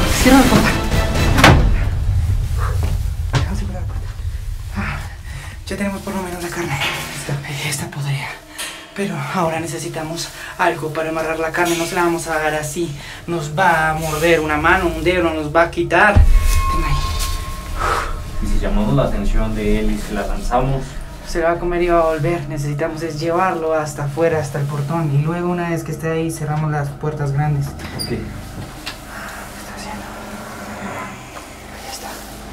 Vamos a cerrar la puerta. Ya tenemos por lo menos la carne. Está podrida. Pero ahora necesitamos algo para amarrar la carne. No se la vamos a dar así. Nos va a morder una mano, un dedo, nos va a quitar. Ten ahí. Y si llamamos la atención de él y se la lanzamos, Se la va a comer y va a volver. Necesitamos es llevarlo hasta afuera, hasta el portón. Y luego una vez que esté ahí cerramos las puertas grandes. ok. ¿Qué está haciendo? Ahí está.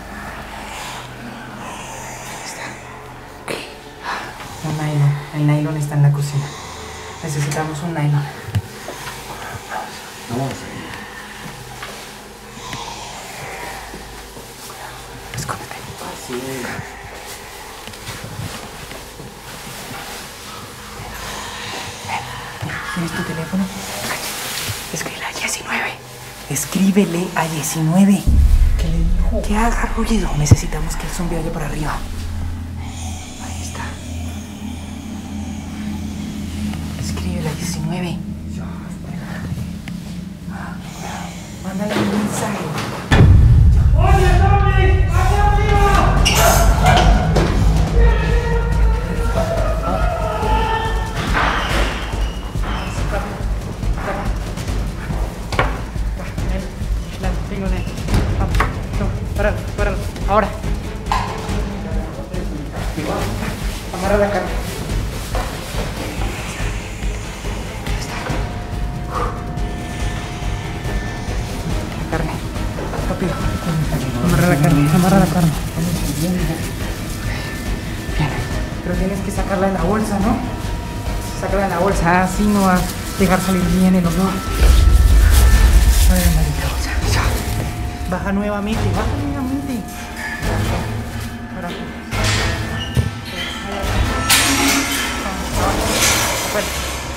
Un nylon. El nylon está en la cocina. Necesitamos un nylon. No, Escóndete. así es. ¿Tienes tu teléfono? Escríbele a 19. ¿Qué le dijo? Que haga ruido. Necesitamos que el zombie vaya para arriba. Ahí está. Escríbele a 19. Mándale un mensaje. ¡Oye, zombie! ¡Acá arriba! Páralo. Ahora. Amarra la carne. La carne. Rápido. Amarra la carne. Bien. Pero tienes que sacarla de la bolsa, ¿no? Sácala de la bolsa. Así no va a dejar salir bien el olor. A ver, maldita bolsa. Ya. Baja nuevamente. Ahora. Bueno.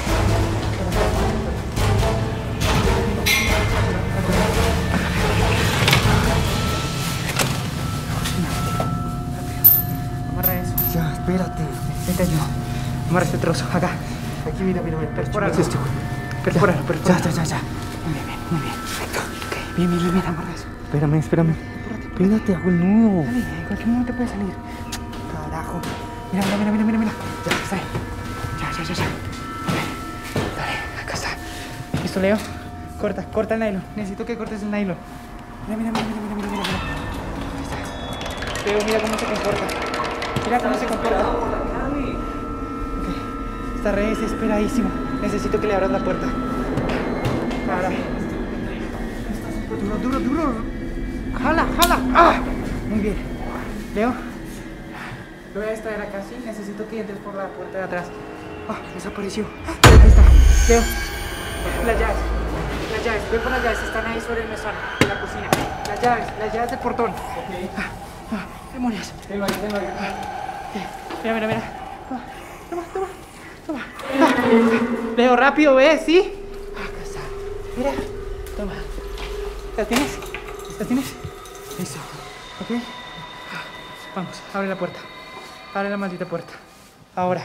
Amarra eso. Ya, espérate. Vente yo. Amarra este trozo. Acá. Aquí, mira. Perfóralo. Perfóralo. Ya. Muy bien. Perfecto. Ok, bien. Amarra eso. Espérame. Espérate, hago el nudo. Dale, en cualquier momento puede salir. Carajo. Mira. Ya, está ahí. Ya. Dale, acá está. ¿Listo, Leo? Corta el nylon. Necesito que cortes el nylon. Mira. Ahí está. Leo, mira cómo se comporta. Ok. Está re desesperadísimo. Necesito que le abras la puerta. Ahora. Duro. Jala. ¡Ah! Muy bien. Leo. Lo voy a distraer acá, sí. Necesito que entres por la puerta de atrás. Ah, desapareció. Ahí está. Leo. Las llaves. Ven por las llaves. Están ahí sobre el mesón de la cocina. Las llaves del portón. Demonios. Tengo ahí. Mira. Toma. Leo, rápido, ¿ves? ¿Sí? Acá está. Mira. Toma. ¿Las tienes? Eso. ¿Ok? Vamos, abre la puerta. Abre la maldita puerta. Ahora.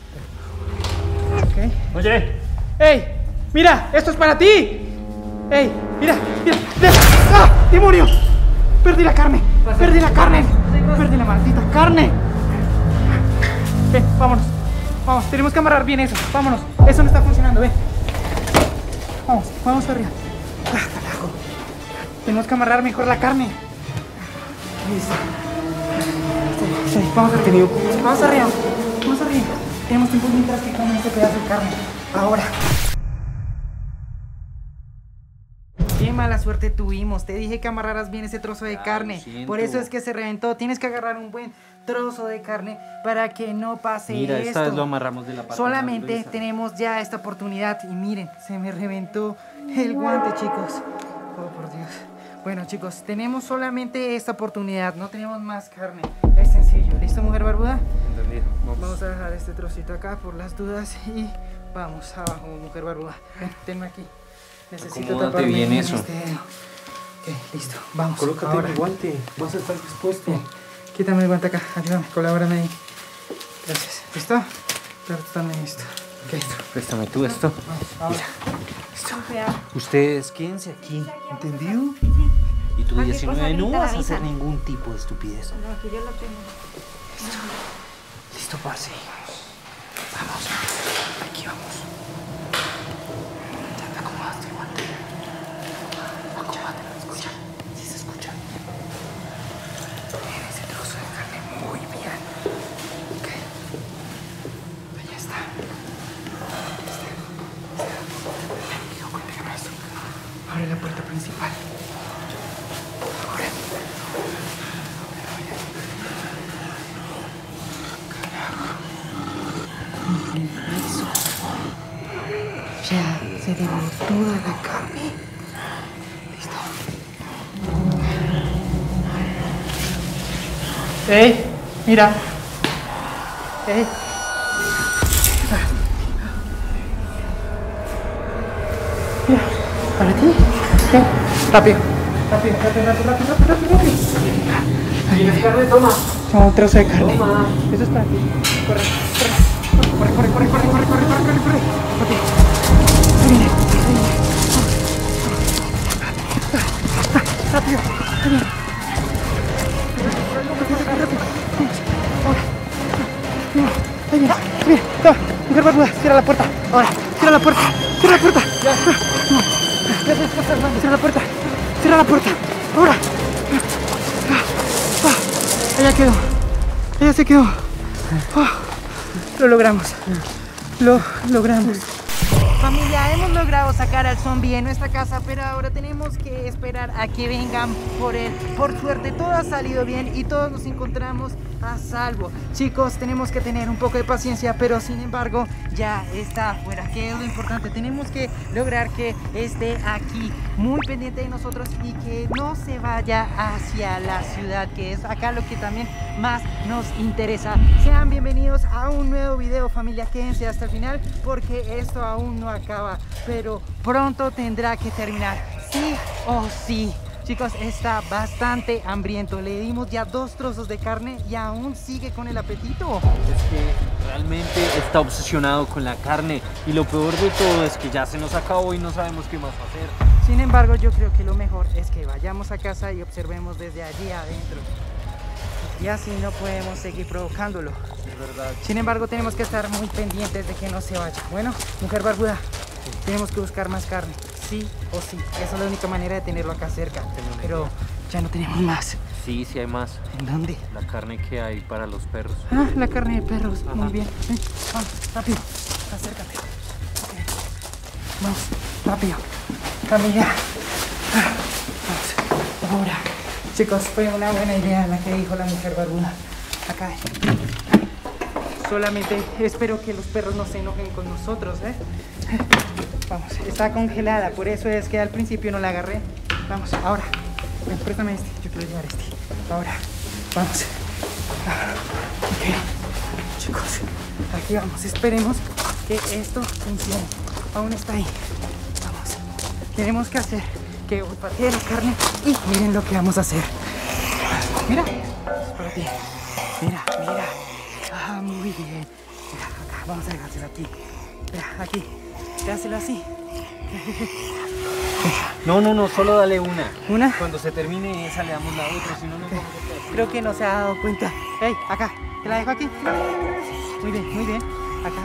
¿Ok? Oye, ¡Ey! ¡Mira! ¡Esto es para ti! ¡Ey! ¡Mira! ¡Ah! ¡Demonio! ¡Perdí la carne! ¡Perdí la maldita carne! Vámonos. Vamos, tenemos que amarrar bien eso. Vámonos. Eso no está funcionando, ve. Vamos arriba. ¡Ah, carajo! Tenemos que amarrar mejor la carne. Listo. Sí, vamos arriba. Tenemos tiempo mientras que comen este pedazo de carne. Ahora. Qué mala suerte tuvimos. Te dije que amarraras bien ese trozo de carne. Por eso es que se reventó. Tienes que agarrar un buen trozo de carne para que no pase esto. Mira, esta vez lo amarramos de la parte Solamente más gruesa. tenemos ya esta oportunidad. Y miren, se me reventó el guante, chicos. Oh, por Dios. Bueno, chicos, tenemos solamente esta oportunidad. No tenemos más carne. Es sencillo, ¿listo? ¿Listo, mujer barbuda? Entendido. Vamos a dejar este trocito acá por las dudas y vamos abajo, mujer barbuda. Ven, tenme aquí. Necesito Acomódate taparme bien en eso. este dedo. Ok, listo, vamos. Colócate ahora. el guante, vas a estar expuesto. Bien, quítame el guante acá, ayúdame, colabórame ahí. Gracias. ¿Listo? Claro, también esto. Ok, listo. Préstame tú esto. Vamos, ahora. Con cuidado. Ustedes quédense aquí, ¿entendido? Y tú Cualquier cosa 19 no ahorita vas a me hacer avisan. ningún tipo de estupidez. No, que yo lo tengo. Listo, parce. Vamos. Aquí vamos. Ya te acomodaste el guante. Acomódatelo, escucha. Sí se escucha. Bien, ese trozo de carne muy bien. Ok. Ahí está. Pégame esto. Abre la puerta principal. Eso. Ya se derivó toda la carne. Listo. ¡Ey! Mira. ¡Ey! Mira, para ti. ¿Qué? Rápido. Rápido, rápido, rápido, rápido, rápido, rápido. ¿Tienes carne? Toma. Toma un trozo de carne. Toma. Eso es para ti. Corre, corre, corre, corre, corre, corre, corre, corre, corre, corre, corre. Rápido. Ahí viene, ahí viene. Rápido, ahí viene. Ahí viene, ahí viene. Toma, mujer barbuda, cierra la puerta. Ahora, cierra la puerta, cierra la puerta. Cierra la puerta, cierra la puerta. Ahora. Ella quedó. Ella se quedó. Lo logramos. Lo logramos. Familia, hemos logrado sacar al zombie de nuestra casa, pero ahora tenemos que esperar a que vengan por él. Por suerte todo ha salido bien y todos nos encontramos a salvo. Chicos, tenemos que tener un poco de paciencia, pero sin embargo ya está afuera, que es lo importante. Tenemos que lograr que esté aquí, muy pendiente de nosotros y que no se vaya hacia la ciudad, que es acá lo que también más nos interesa. Sean bienvenidos a un nuevo video, familia. Quédense hasta el final porque esto aún no acaba, pero pronto tendrá que terminar, sí o sí. Chicos, está bastante hambriento. Le dimos ya 2 trozos de carne y aún sigue con el apetito. Es que realmente está obsesionado con la carne y lo peor de todo es que ya se nos acabó y no sabemos qué más hacer. Sin embargo, yo creo que lo mejor es que vayamos a casa y observemos desde allí adentro. Y así no podemos seguir provocándolo. Es verdad. Sin embargo, tenemos que estar muy pendientes de que no se vaya. Bueno, mujer barbuda, tenemos que buscar más carne. Sí o sí. Esa es la única manera de tenerlo acá cerca. Pero ya no tenemos más. Sí, sí hay más. ¿En dónde? La carne que hay para los perros. Ah, la carne de perros. Ajá. Muy bien. Ven, vamos, rápido. Acércate. Ok. Vamos, rápido. Familia. Ah, vamos. Ahora. Chicos, fue una buena idea la que dijo la mujer barbuda. Acá. Solamente espero que los perros no se enojen con nosotros, ¿eh? Vamos, está congelada, por eso es que al principio no la agarré. Vamos, ahora. Ven, préstame este, yo quiero llevar este. Ahora, vamos. Ok, chicos, aquí vamos. Esperemos que esto funcione. Aún está ahí. Vamos. Tenemos que hacer que olfatee la carne y miren lo que vamos a hacer. Mira, es para ti. Mira, mira. Ah, muy bien. Mira, acá, vamos a dejárselo aquí. Mira, aquí. Dáselo así. No, no, no, solo dale una. ¿Una? Cuando se termine esa le damos la otra, si no nos vamos a quedar. Creo que no se ha dado cuenta. ¡Ey! Acá. ¿Te la dejo aquí? Muy bien, muy bien. Acá.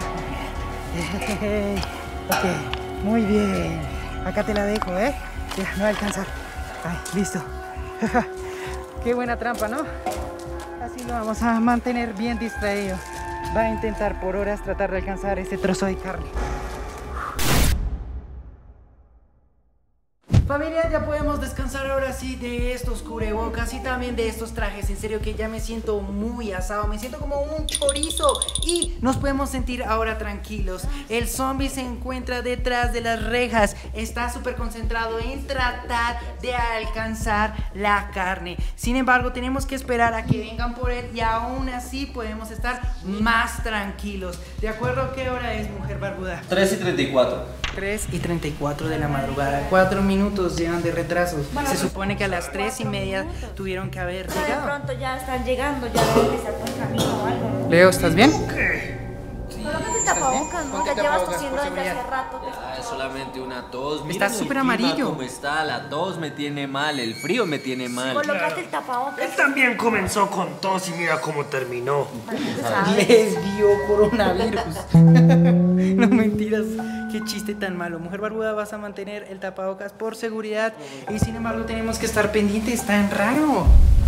Ok, muy bien. Acá te la dejo, ¿eh? Ya, no va a alcanzar. Ay, listo. Qué buena trampa, ¿no? Así lo vamos a mantener bien distraído. Va a intentar por horas tratar de alcanzar ese trozo de carne. Familia, ya podemos descansar ahora sí de estos cubrebocas y también de estos trajes. En serio que ya me siento muy asado, me siento como un chorizo y nos podemos sentir ahora tranquilos. El zombie se encuentra detrás de las rejas, está súper concentrado en tratar de alcanzar la carne. Sin embargo, tenemos que esperar a que vengan por él y aún así podemos estar más tranquilos. ¿De acuerdo? ¿Qué hora es, mujer barbuda? 3:34. 3:34 de la madrugada, 4 minutos llevan de retraso. Se supone que a las 3:30 tuvieron que haber Pero de llegado. pronto ya están llegando, ya deben de estar por el camino o algo. Leo, ¿estás bien? Solamente el tapabocas, ¿no? Ponte Ya llevas tapabocas, tosiendo por desde hace seguridad. rato. Es solamente una tos. Estás Miren el súper clima amarillo. ¿Cómo está? La tos me tiene mal, el frío me tiene mal. Colócate el tapabocas. Él también comenzó con tos y mira cómo terminó. Les dio coronavirus. No mentiras, qué chiste tan malo. Mujer barbuda, vas a mantener el tapabocas por seguridad y sin embargo tenemos que estar pendientes, tan raro.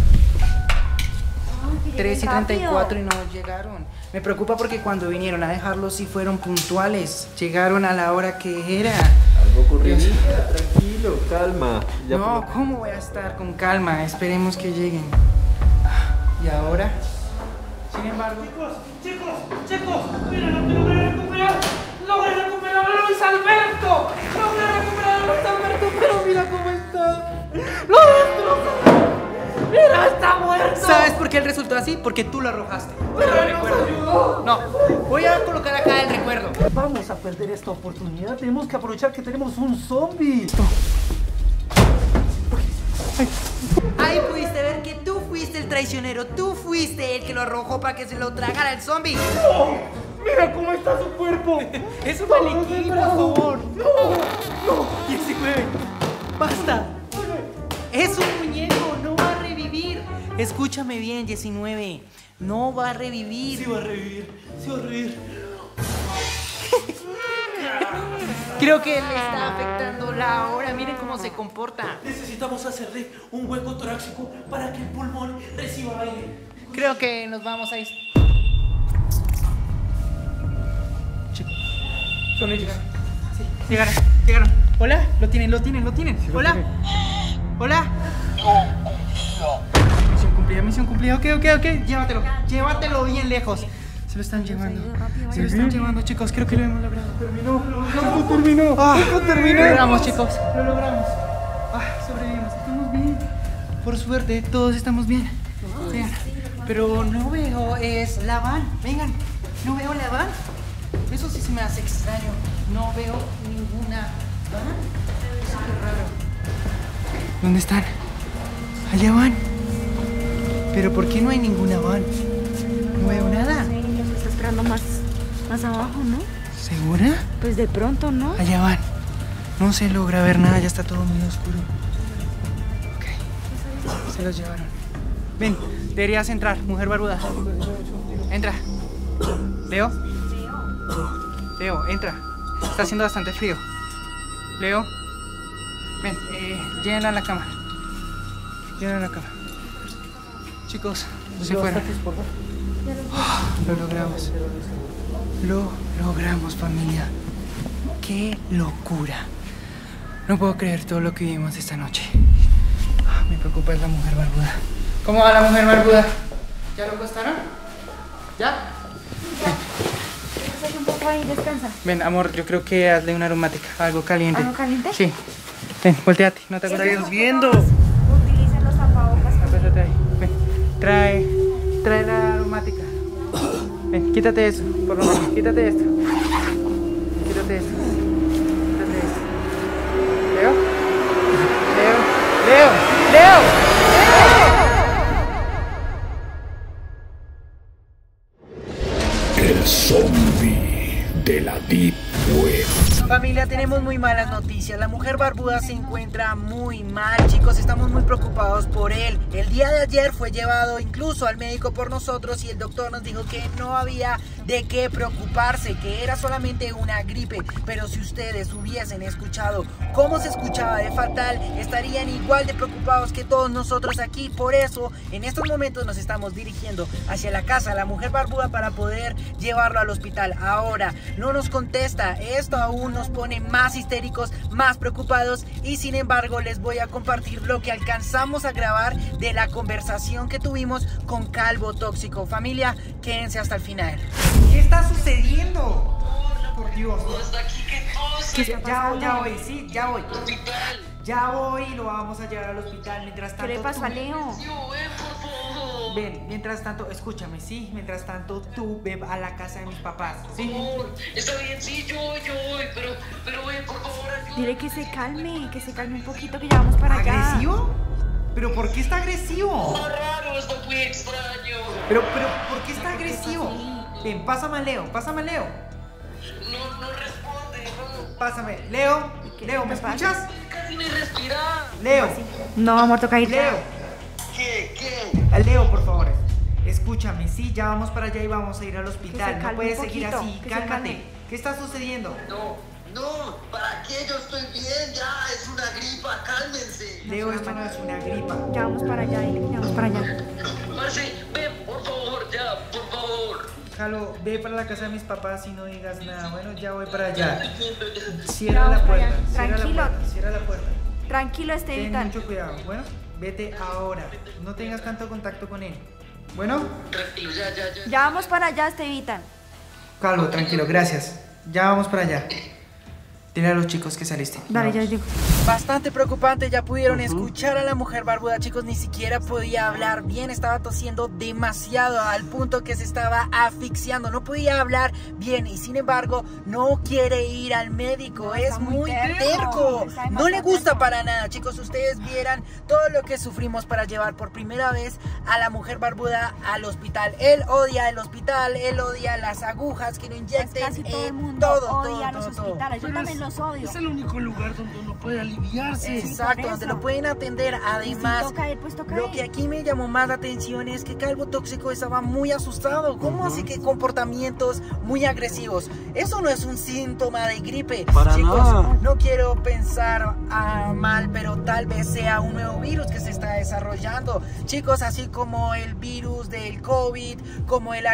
3:34 y no llegaron. Me preocupa porque cuando vinieron a dejarlos sí fueron puntuales. Llegaron a la hora que era. Algo ocurrió. Tranquilo, calma. Ya No, ¿cómo voy a estar con calma? Esperemos que lleguen. ¿Y ahora? Sin embargo... Chicos, mira lo que logré recuperar. Logré recuperar a Luis Alberto. Logré recuperar a Luis Alberto, pero mira cómo está. ¡Lo destrozó! ¡Mira, está muerto! ¿Sabes por qué él resultó así? Porque tú lo arrojaste. Te lo ¡Pero nos recuerdo. ayudó! No, voy a colocar acá el recuerdo. Vamos a perder esta oportunidad. Tenemos que aprovechar que tenemos un zombie. Ahí pudiste ver que tú fuiste el traicionero. Tú fuiste el que lo arrojó para que se lo tragara el zombie. Mira cómo está su cuerpo. Es un maniquí, por favor. No. 19. Basta. Es un muñeco, no va a revivir. Escúchame bien, 19. No va a revivir. Sí va a revivir. Sí va a revivir. Creo que le está afectando la hora. Miren cómo se comporta. Necesitamos hacerle un hueco torácico para que el pulmón reciba aire. Creo que nos vamos a ir. Son ellos. Sí, llegaron. Hola, lo tienen. Hola. Hola. Misión cumplida. Ok. Llévatelo bien lejos. Se lo están llevando, chicos. Creo que lo hemos logrado. Terminó. Lo logramos, chicos. Lo logramos. Sobrevivimos. Estamos bien. Por suerte, todos estamos bien. Vean. Pero no veo, es la van. Vengan. No veo la van. Eso sí se me hace extraño. No veo ninguna van. Es súper raro. ¿Dónde están? Allá van. Pero ¿por qué no hay ninguna van? No veo nada. Los está esperando más abajo, ¿no? ¿Segura? Pues de pronto, ¿no? Allá van. No se logra ver nada, ya está todo muy oscuro. Ok. Se los llevaron. Ven, deberías entrar, mujer barbuda. Entra. Leo, entra. Está haciendo bastante frío. Leo. Ven, llévenla a la cama. Chicos, se fueron. Lo logramos, familia. ¡Qué locura! No puedo creer todo lo que vivimos esta noche. Me preocupa es la mujer barbuda. ¿Cómo va la mujer barbuda? ¿Ya lo acostaron? ¿Ya? Un poco ahí, descansa. Ven, amor, yo creo que hazle una aromática, algo caliente. ¿Algo caliente? Sí. Ven, volteate, no te acuerdas. Estás viendo. Utilicen los tapabocas. Acuéstate ahí. Ven, trae la aromática. Ven, quítate eso, por lo menos. Quítate esto. Leo. El zombie de la Deep Web. Familia, tenemos muy malas noticias. La mujer barbuda se encuentra muy mal, chicos. Estamos muy preocupados por él. El día de ayer fue llevado incluso al médico por nosotros y el doctor nos dijo que no había de qué preocuparse, que era solamente una gripe. Pero si ustedes hubiesen escuchado cómo se escuchaba de fatal, estarían igual de preocupados que todos nosotros aquí. Por eso, en estos momentos nos estamos dirigiendo hacia la casa de la mujer barbuda para poder llevarlo al hospital. Ahora, no nos contesta. Esto aún nos pone más histéricos, más preocupados, y sin embargo les voy a compartir lo que alcanzamos a grabar de la conversación que tuvimos con Calvo Tóxico. Familia, quédense hasta el final. ¿Qué está sucediendo? Por Dios. Ya voy, sí, ya voy. Ya voy, lo vamos a llevar al hospital. Mientras tanto, ¿Qué le pasó a Leo? Ven, mientras tanto, escúchame, sí. Mientras tanto, tú ve a la casa de mis papás, ¿sí? Por favor, está bien, sí, yo voy, pero ven, por favor, ayúdame. Dile que se calme un poquito, que ya vamos para allá. ¿Agresivo? ¿Pero por qué está agresivo? Está raro, está muy extraño. Pero, ¿por qué está agresivo? Ven, pásame a Leo. No responde, no. Pásame. Leo, ¿me pasa? escuchas? Casi me respira. Leo, No, amor, toca ir. Leo. ¿Qué? Leo, por favor. Escúchame, sí, ya vamos para allá y vamos a ir al hospital. Que se No puedes calme un seguir poquito, así, que se cálmate. calme. ¿Qué está sucediendo? No, ¿para qué? Yo estoy bien, ya, es una gripa, cálmense. Leo, esto no es una gripa. Ya vamos para allá, dile que ya vamos para allá. Marce, ven, por favor, ya, por favor. Jalo, ve para la casa de mis papás y no digas nada. Bueno, ya voy para allá. Ya Cierra vamos la para puerta, allá. Tranquilo. cierra la puerta. Tranquilo, Ten Estevita. mucho cuidado. Bueno, vete ahora. No tengas tanto contacto con él. Bueno, Tranquilo, ya. Ya vamos para allá, Estevita. Calvo, tranquilo, gracias. Ya vamos para allá. Dile a los chicos que saliste. Dale, ya les digo. Bastante preocupante, ya pudieron escuchar a la mujer barbuda, chicos, ni siquiera podía hablar bien, estaba tosiendo demasiado al punto que se estaba asfixiando, no podía hablar bien y sin embargo no quiere ir al médico, No, es está muy muy terco, terco, está no le demasiado gusta terco. para nada, chicos, ustedes vieran todo lo que sufrimos para llevar por primera vez a la mujer barbuda al hospital. Él odia el hospital, él odia las agujas que lo Pues inyecten, casi todo el mundo odia los hospitales. Yo también los odio. Es el único lugar donde uno puede aliviarse. Exacto, por donde eso. lo pueden atender. Y si Además, toca ir, pues toca lo ir. que aquí me llamó más la atención es que Calvo Tóxico estaba muy asustado. ¿Cómo así que comportamientos muy agresivos? Eso no es un síntoma de gripe. Para Chicos, nada. no quiero pensar mal, pero tal vez sea un nuevo virus que se está desarrollando. Chicos, así como el virus del COVID, como el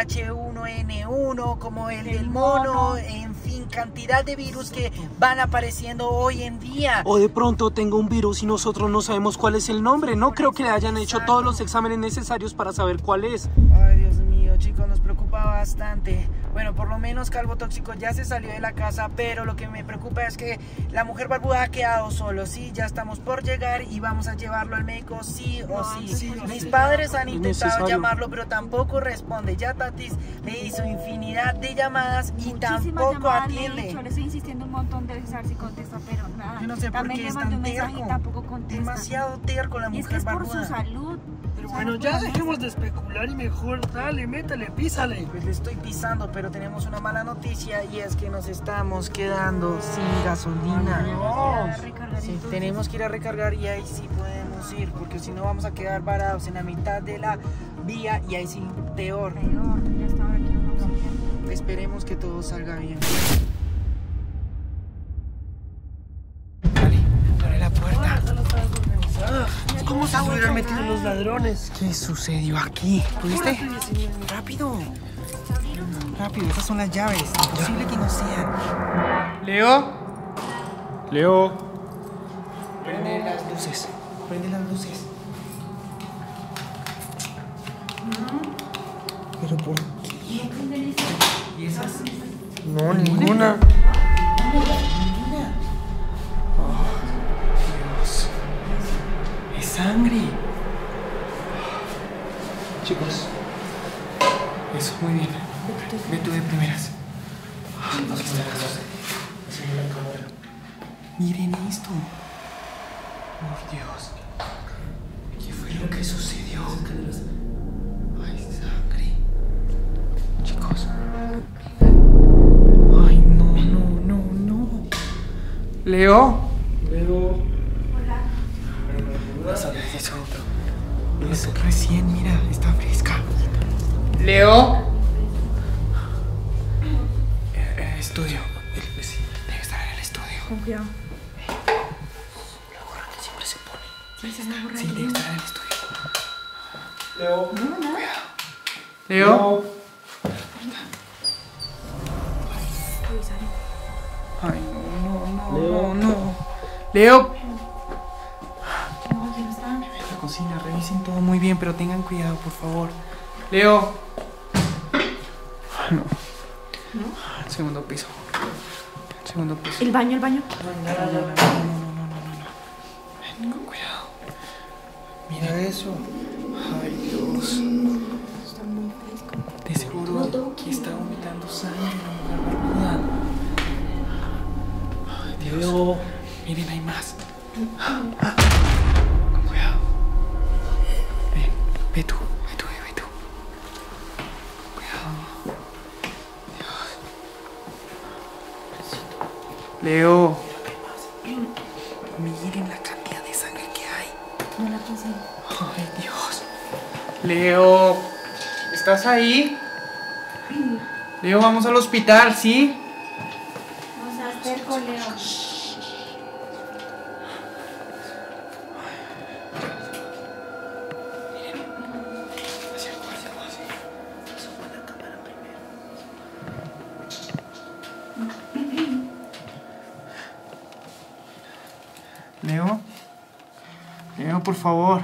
H1N1, como el del mono, en fin, cantidad de virus que van apareciendo hoy en día. O de pronto tengo un virus y nosotros no sabemos cuál es el nombre. No creo que le hayan hecho todos los exámenes necesarios para saber cuál es. Ay, Dios mío, chicos, nos preocupa bastante. Bueno, por lo menos Calvo Tóxico ya se salió de la casa, pero lo que me preocupa es que la mujer barbuda ha quedado solo. Sí, ya estamos por llegar y vamos a llevarlo al médico sí o sí. Mis padres han intentado necesario. llamarlo, pero tampoco responde. Ya Tatis le hizo infinidad de llamadas y Muchísimas tampoco llamadas le he atiende. dicho, le estoy insistiendo un montón de veces a ver si contesta, pero nada. Yo no sé por También qué le es mandé tan un mensaje terco. y tampoco contesta. Demasiado terco la Y es mujer que es por su barbuda. salud. Pero O sea, bueno, no ya podemos- dejemos de especular y mejor dale, métele, písale. Pues le estoy pisando, pero tenemos una mala noticia y es que nos estamos quedando sin gasolina. Vamos a recargar Sí, entonces. tenemos que ir a recargar y ahí sí podemos ir, porque si no vamos a quedar varados en la mitad de la vía y ahí sí peor. Peor, ya estaba aquí un auxiliar. Esperemos que todo salga bien. Dale, abre la puerta. ¿Cómo se hubieran metido los ladrones? ¿Qué sucedió aquí? ¿Pudiste? Rápido. Rápido, esas son las llaves. Imposible que no sean. Leo. Prende las luces. Prende las luces. ¿Pero por qué? ¿Y esas? No, ninguna. Oh, Dios. Es sangre. Chicos. Eso, muy bien. Ve tú de primeras. Aquí están las luces. Enciende la cámara. Miren esto. Por Dios. ¿Qué fue lo que sucedió? Ay, sangre. Chicos. Ay, no. Leo. Eso recién, mira, está fresca. Leo. El estudio. Debe estar en el estudio. Con cuidado. La gorra que siempre se pone. Sí, esa es la gorra Sí, de debe Leo. estar en el estudio. Leo. Cuidado. Leo. Revisaré. Ay, no. Leo. no. Leo. En la cocina, revisen todo muy bien, pero tengan cuidado, por favor. Leo. No. El segundo piso. ¿El baño? No. Ven, con cuidado. Mira eso. Ay, Dios. Está muy fresco. De seguro aquí está vomitando sangre la mujer barbuda. Ay, Dios. Leo. Miren, hay más. Con cuidado. Ven, ve tú. Cuidado. Dios. Leo. Miren la cantidad de sangre que hay. No la consigo. Ay, Dios. Leo, ¿estás ahí? Leo, vamos al hospital, ¿sí? No seas terco, Leo. Leo, por favor.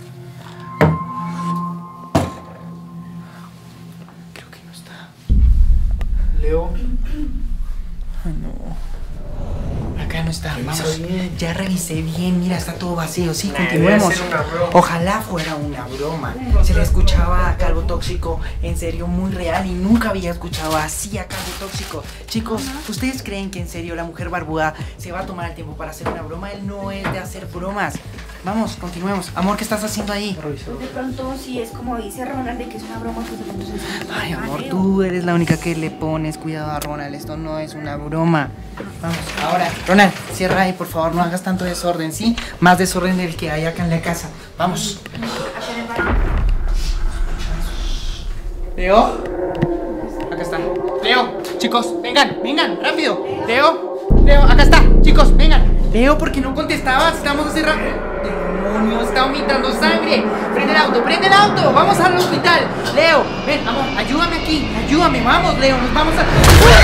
Creo que no está. Leo. Ay, no. Acá no está. Vamos. Ya revisé bien. Mira, está todo vacío. Sí, continuemos. Ojalá fuera una broma. Se le escuchaba a Calvo Tóxico en serio muy real y nunca había escuchado así a Calvo Tóxico. Chicos, ¿ustedes creen que en serio la mujer barbuda se va a tomar el tiempo para hacer una broma? Él no es de hacer bromas. Vamos, continuemos. Amor, ¿qué estás haciendo ahí? De pronto, si es como dice Ronald, de que es una broma, pues de pronto se siente. Ay, amor, tú eres la única que le pones cuidado a Ronald. Esto no es una broma. Vamos, ahora, Ronald, cierra ahí, por favor. No hagas tanto desorden, ¿sí? Más desorden del que hay acá en la casa. Vamos. Leo. Acá está. Leo, chicos, vengan, rápido. Leo, acá está. Chicos, vengan. Leo, ¿por qué no contestabas? Estamos hace rato. ¡Demonios! Está vomitando sangre. Prende el auto. Vamos al hospital. Leo, ven, amor, ayúdame aquí. Ayúdame, vamos, Leo, nos vamos a...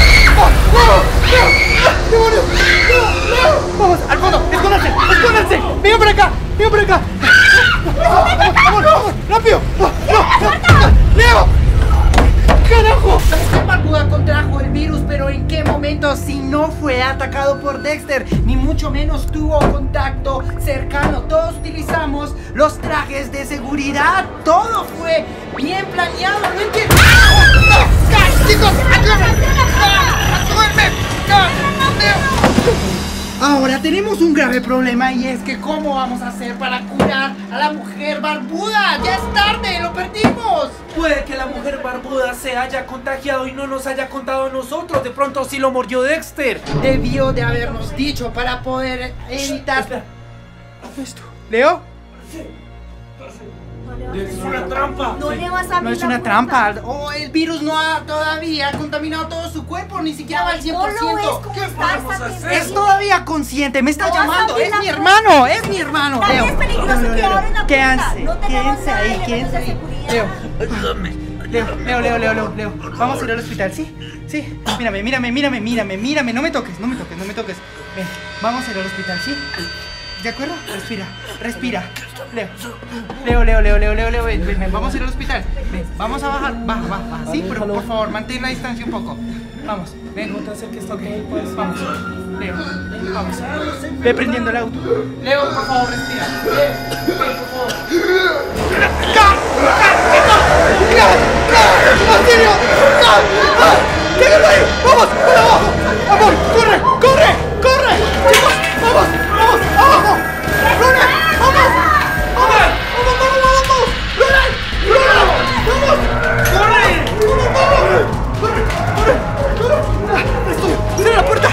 ¡Demonios! ¡Leo! Vamos, al fondo, escóndanse. Vengan por acá. Vamos, rápido. No. Leo. ¡Carajo! La mujer barbuda contrajo el virus, pero ¿en qué momento? Si no fue atacado por Dexter, ni mucho menos tuvo contacto cercano. Todos utilizamos los trajes de seguridad. Todo fue bien planeado. No entiendo. ¡No! ¡Chicos! ¡Ayúdenme! Ahora tenemos un grave problema y es que ¿cómo vamos a hacer para curar a la mujer barbuda? ¡Ya es tarde! ¡Lo perdimos! Puede que la mujer barbuda se haya contagiado y no nos haya contado a nosotros. De pronto sí lo mordió Dexter. Debió de habernos dicho para poder evitar... esto. ¿Leo? Es una trampa. No le vas a No es una trampa. Oh, el virus no ha todavía contaminado todo su cuerpo, ni siquiera va al 100%. ¿Qué podemos hacer? Es todavía consciente, me está No llamando. vas a Es abrir mi la hermano, es mi hermano. También Leo. es peligroso que abren la puerta. Quédense, No tenemos quédense nada de ahí, elementos quédense de ahí. seguridad. Leo. Vamos a ir al hospital, ¿sí? Sí. Mírame. No me toques. Ven, vamos a ir al hospital, ¿sí? ¿De acuerdo? Respira. Leo. Ven, vamos a ir al hospital. Ven, vamos a bajar. Baja. Sí, pero por favor, mantén la distancia un poco. Vamos, ven. No te acerques tanto, pues vamos. Leo, vamos. Ve prendiendo el auto. Leo, por favor, respira. Ven, por favor. ¡Auxilio! ¡Déjalo ahí! ¡Vamos! ¡Para abajo! ¡Amor! ¡Corre! ¡Chicos! ¡Vamos! ¡Abajo! ¡Ronald! ¡Vamos! ¡Ronald! ¡Vamos! ¡Corre! ¡Cierra la puerta!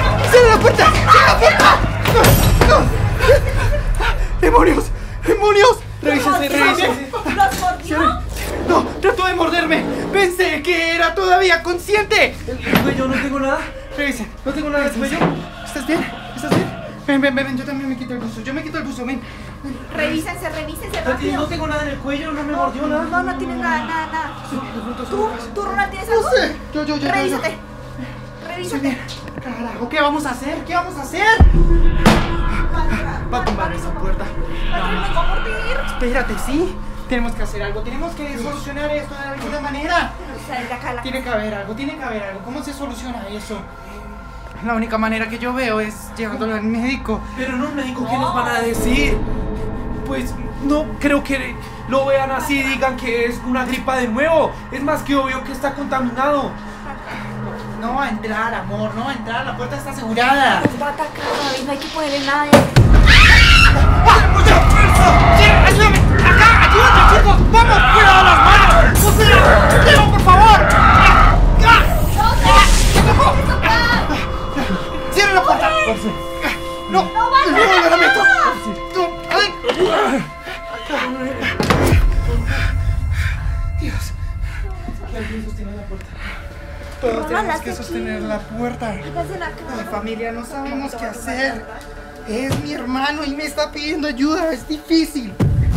¡Demonios! Revísense. ¿Los mordió? No, trató de morderme. Pensé que era todavía consciente. ¿El cuello? No tengo nada. Revisen. No tengo nada de cuello. ¿Estás bien? Ven. Yo también me quito el buzo. Ven. Revísense rápido. No tengo nada en el cuello, no me mordió nada. No tienes nada. ¿Tú, Ronald, tienes algo? No sé. Yo. Revísate. Estoy bien. Carajo, ¿qué vamos a hacer? ¿Qué vamos a hacer? Va a tumbar esa puerta. No. Espérate, ¿sí? Tenemos que hacer algo, tenemos que solucionar esto de alguna manera. Tiene que haber algo, ¿Cómo se soluciona eso? La única manera que yo veo es llevándolo al médico. Pero no, médico, ¿qué nos van a decir? Pues no creo que lo vean así y digan que es una gripa de nuevo. Es más que obvio que está contaminado. No va a entrar, amor, no va a entrar, la puerta está asegurada. Nos va a atacar, David, no hay que ponerle nada. ¡Mucha fuerza! ¡Sí, ayúdame! ¡Acá! ¡Ayúdame, chicos! ¡Vamos! ¡Cuidado las manos! ¡Diego, por favor! ¡Cierra la puerta! ¡No! ¡No la meto! Dios. ¿Quién sostiene la puerta? Todos tenemos que sostener la puerta. Mi familia, no sabemos qué hacer. Es mi hermano y me está pidiendo ayuda. Es difícil.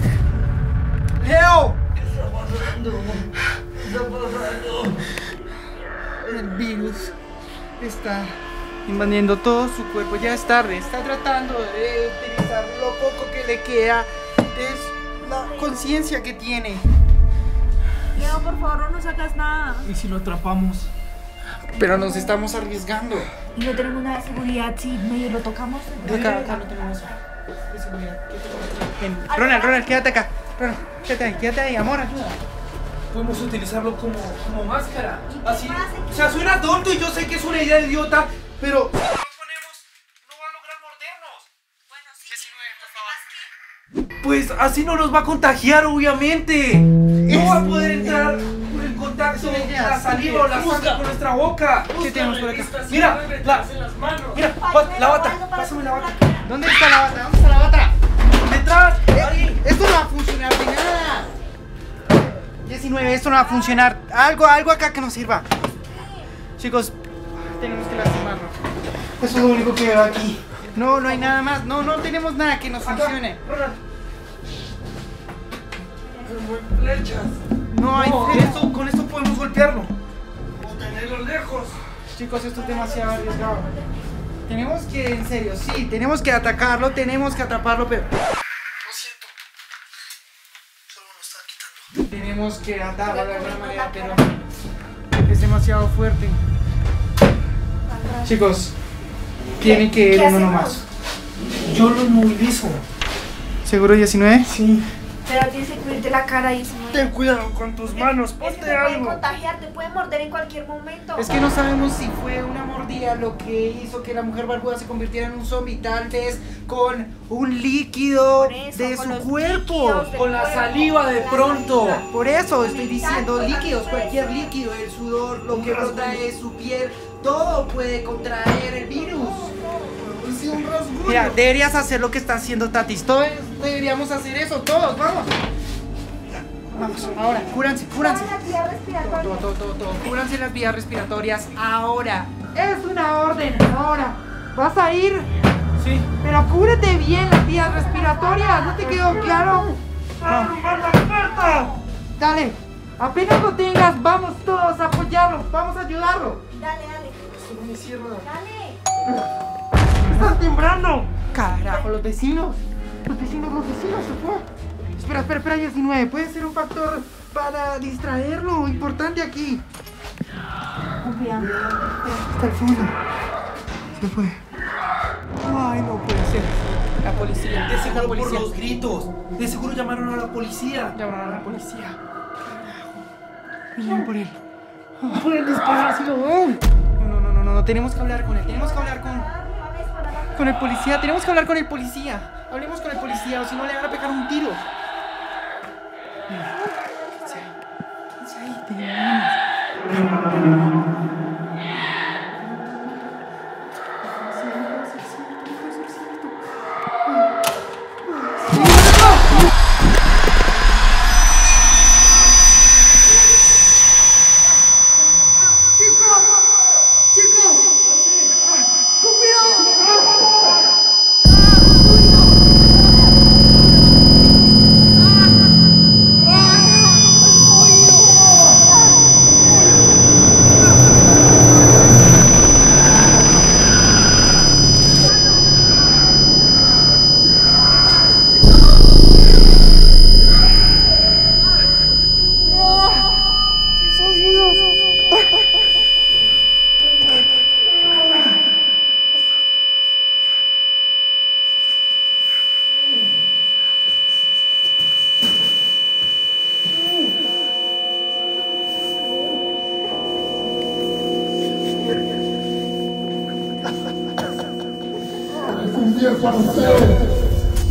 ¡Leo! ¿Qué está pasando? ¿Qué está pasando? El virus está invadiendo todo su cuerpo. Ya es tarde. Está tratando de utilizar lo poco que le queda. Es la conciencia que tiene. Leo, por favor, no nos hagas nada. ¿Y si lo atrapamos? Pero nos estamos arriesgando. Y no tenemos nada de seguridad, si medio lo tocamos. Acá no tenemos de seguridad. Ven, Ronald, quédate acá. Ronald, quédate ahí, amor, ayuda. Podemos utilizarlo como máscara. Así. O sea, suena tonto y yo sé que es una idea idiota, pero si lo ponemos, no va a lograr mordernos. Bueno, sí. 19, por favor. Pues así no nos va a contagiar, obviamente. No va a poder entrar por el contacto, la saliva o la sangre con nuestra boca. ¿Qué tenemos por acá? Mira, la bata. Pásame la bata. ¿Dónde está la bata? ¿Dónde está la bata? Detrás. Ahí. Esto no va a funcionar de nada. 19, esto no va a funcionar. Algo acá que nos sirva. Chicos, tenemos que lastimarlo. Eso es lo único que veo aquí. No hay nada más. No tenemos nada que nos funcione. Flechas. No hay flechas. Con esto podemos golpearlo. O tenerlo lejos. Chicos, esto es demasiado arriesgado. Tenemos que, en serio, sí, tenemos que atacarlo, tenemos que atraparlo, pero... Lo siento. Solo lo está quitando. Tenemos que atarlo de alguna manera, pero... es demasiado fuerte. Chicos, tiene que ir uno nomás. Yo lo inmovilizo. ¿Seguro 19? Sí. Pero tienes que cubrirte la cara y eso no. Ten cuidado con tus manos, Es que ponte te puede algo. contagiar, te puede morder en cualquier momento. Es que no sabemos si fue una mordida lo que hizo que la mujer barbuda se convirtiera en un zombie, tal vez con un líquido Por eso, de con su los cuerpo. líquidos del Con la cuerpo, saliva de la pronto. saliva. Por eso estoy diciendo Exacto, líquidos, también cualquier puede ser. líquido, el sudor, lo que brota es su piel, todo puede contraer el virus. Mira, deberías hacer lo que está haciendo Tatis. Todos deberíamos hacer eso, todos, vamos. Vamos, ahora, cúranse. Todas las vías respiratorias. Todo. Cúranse las vías respiratorias ahora. Es una orden, ahora. ¿Vas a ir? Sí. Pero cúrate bien las vías respiratorias, ¿no te quedó claro? Dale, apenas lo tengas, vamos todos a apoyarlo, vamos a ayudarlo. Dale. Esto no me cierra. Dale. ¡Estás temblando! Carajo, los vecinos se fue. Espera, 19, puede ser un factor para distraerlo, importante aquí. Confía. Está al fondo. Se fue. Ay, no puede ser. La policía. De seguro por los gritos. De seguro llamaron a la policía. Llamaron a la policía. Carajo. Vinieron por él. Pueden disparar si lo ven. No. Tenemos que hablar con él. Tenemos que hablar con el policía. Tenemos que hablar con el policía. Hablemos con el policía o si no le van a pegar un tiro. Quédense ahí. infiel para ustedes.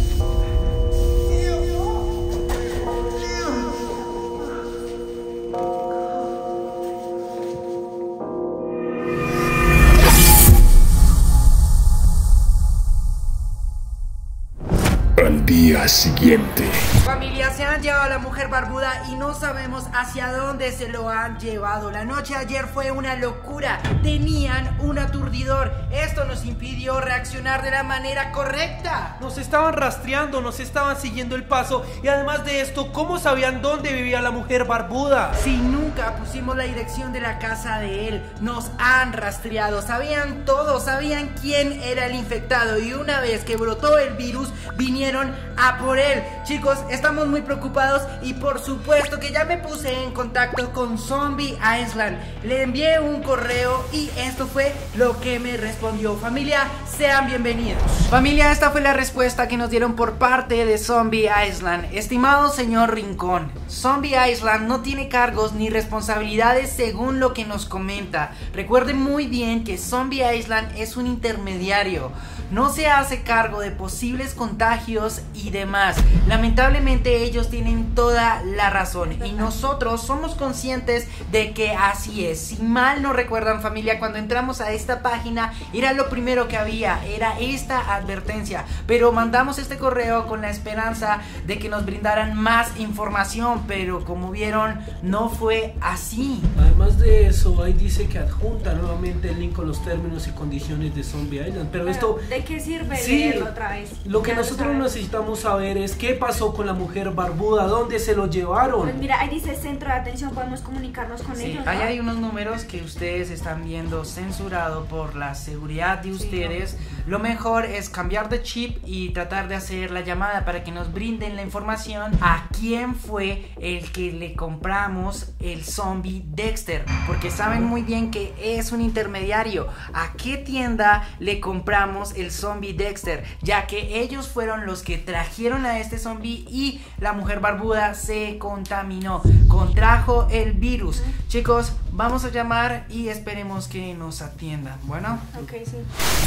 Al día siguiente. Familia, se han llevado a la mujer barbuda y no sabemos hacia dónde se lo han llevado. La noche de ayer fue una locura. Tenían un aturdidor. Esto nos impidió reaccionar de la manera correcta. Nos estaban rastreando, nos estaban siguiendo el paso. Y además de esto, ¿cómo sabían dónde vivía la mujer barbuda? Si nunca pusimos la dirección de la casa de él, nos han rastreado. Sabían todo, sabían quién era el infectado. Y una vez que brotó el virus, vinieron a por él. Chicos, estamos muy preocupados y por supuesto que ya me puse en contacto con Zombie Island. Le envié un correo y esto fue lo que me respondió. Familia, sean bienvenidos. Familia, esta fue la respuesta que nos dieron por parte de Zombie Island. Estimado señor Rincón, Zombie Island no tiene cargos ni responsabilidades según lo que nos comenta. Recuerden muy bien que Zombie Island es un intermediario. No se hace cargo de posibles contagios y demás. Lamentablemente ellos tienen toda la razón y nosotros somos conscientes de que así es. Si mal no recuerdan, familia, cuando entramos a esta página era lo primero que había, era esta advertencia, pero mandamos este correo con la esperanza de que nos brindaran más información, pero como vieron no fue así. Además de eso, ahí dice que adjunta nuevamente el link con los términos y condiciones de Zombie Island, pero esto... ¿De qué sirve sí, leerlo otra vez? Lo que nosotros necesitamos saber es qué pasó con la mujer barbuda, dónde se lo llevaron. Pues mira, ahí dice centro de atención, podemos comunicarnos con ellos, ¿no? Ahí hay unos números que ustedes están viendo censurado por la seguridad de ustedes. Sí, ¿no? Lo mejor es cambiar de chip y tratar de hacer la llamada para que nos brinden la información a quién fue el que le compramos el zombie Dexter, porque saben muy bien que es un intermediario. ¿A qué tienda le compramos el zombie Dexter? Ya que ellos fueron los que trajeron a este zombie y la mujer barbuda se contaminó, contrajo el virus. Chicos, vamos a llamar y esperemos que nos atiendan. Bueno, ok, sí.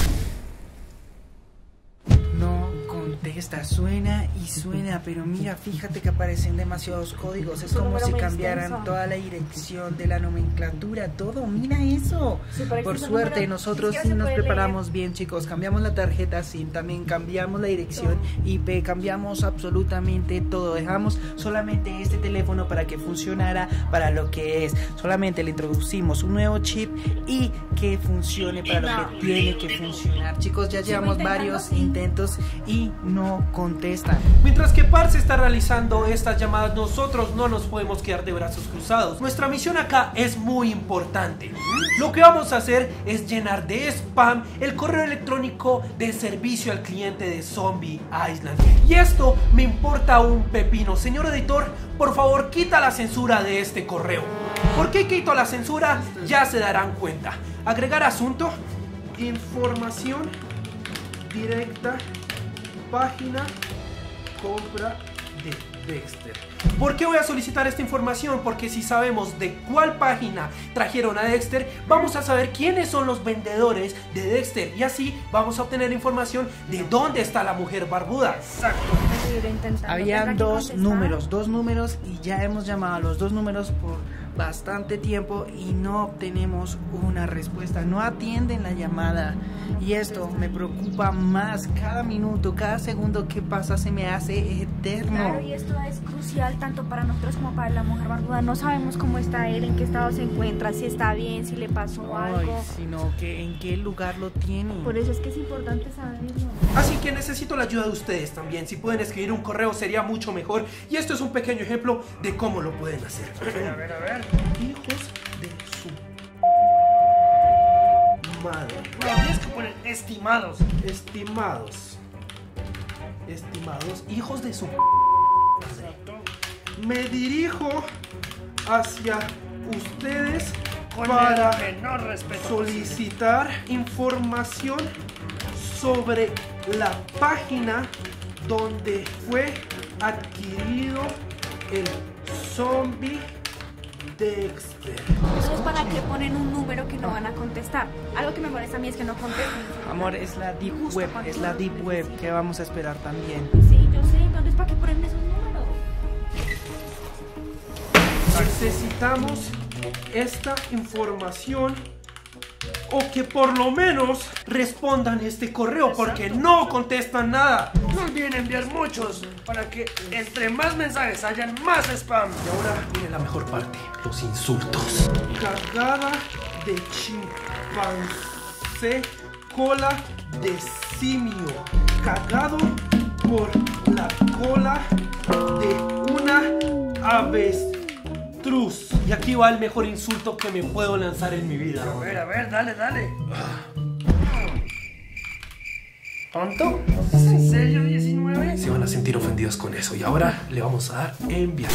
No contesta, suena y suena, pero mira, fíjate que aparecen demasiados códigos. Es como si cambiaran toda la dirección de la nomenclatura, todo, mira eso. Por suerte nosotros sí nos preparamos bien, chicos. Cambiamos la tarjeta SIM, también cambiamos la dirección IP, cambiamos absolutamente todo. Dejamos solamente este teléfono para que funcionara para lo que es. Solamente le introducimos un nuevo chip y que funcione para lo que tiene que funcionar. Chicos, ya llevamos varios intentos y no contestan. Mientras que Parse está realizando estas llamadas, nosotros no nos podemos quedar de brazos cruzados. Nuestra misión acá es muy importante. Lo que vamos a hacer es llenar de spam el correo electrónico de servicio al cliente de Zombie Island. Y esto me importa un pepino. Señor editor, por favor, quita la censura de este correo. ¿Por qué quito la censura? Ya se darán cuenta. Agregar asunto, información directa, página compra de Dexter. ¿Por qué voy a solicitar esta información? Porque si sabemos de cuál página trajeron a Dexter, vamos a saber quiénes son los vendedores de Dexter y así vamos a obtener información de dónde está la mujer barbuda. Exacto. Habían dos números y ya hemos llamado a los dos números por bastante tiempo y no obtenemos una respuesta, no atienden la llamada y esto me preocupa más. Cada minuto, cada segundo que pasa se me hace eterno. Claro, y esto es crucial tanto para nosotros como para la mujer barbuda. No sabemos cómo está él, en qué estado se encuentra, si está bien, si le pasó algo, sino que en qué lugar lo tiene. Por eso es que es importante saberlo. Así que necesito la ayuda de ustedes también. Si pueden escribir un correo sería mucho mejor. Y esto es un pequeño ejemplo de cómo lo pueden hacer. A ver. Hijos de su madre. No, tienes que poner estimados. Estimados hijos de su madre. Me dirijo hacia ustedes para solicitar información sobre la página donde fue adquirido el zombie Dexter. Entonces, ¿para qué ponen un número que no van a contestar? Algo que me molesta a mí es que no contesten. Amor, es la Deep Web, es la Deep Web que vamos a esperar también. Sí, yo sé, entonces ¿para qué ponen esos números? Necesitamos esta información o que por lo menos respondan este correo porque no contestan nada. No olviden enviar muchos para que entre más mensajes hayan más spam. Y ahora viene la mejor parte, los insultos. Cagada de chimpancé, cola de simio, cagado por la cola de una avestruz. Y aquí va el mejor insulto que me puedo lanzar en mi vida. A ver, dale. ¿Tonto? ¿Es en serio 19? Se van a sentir ofendidos con eso y ahora le vamos a dar enviar.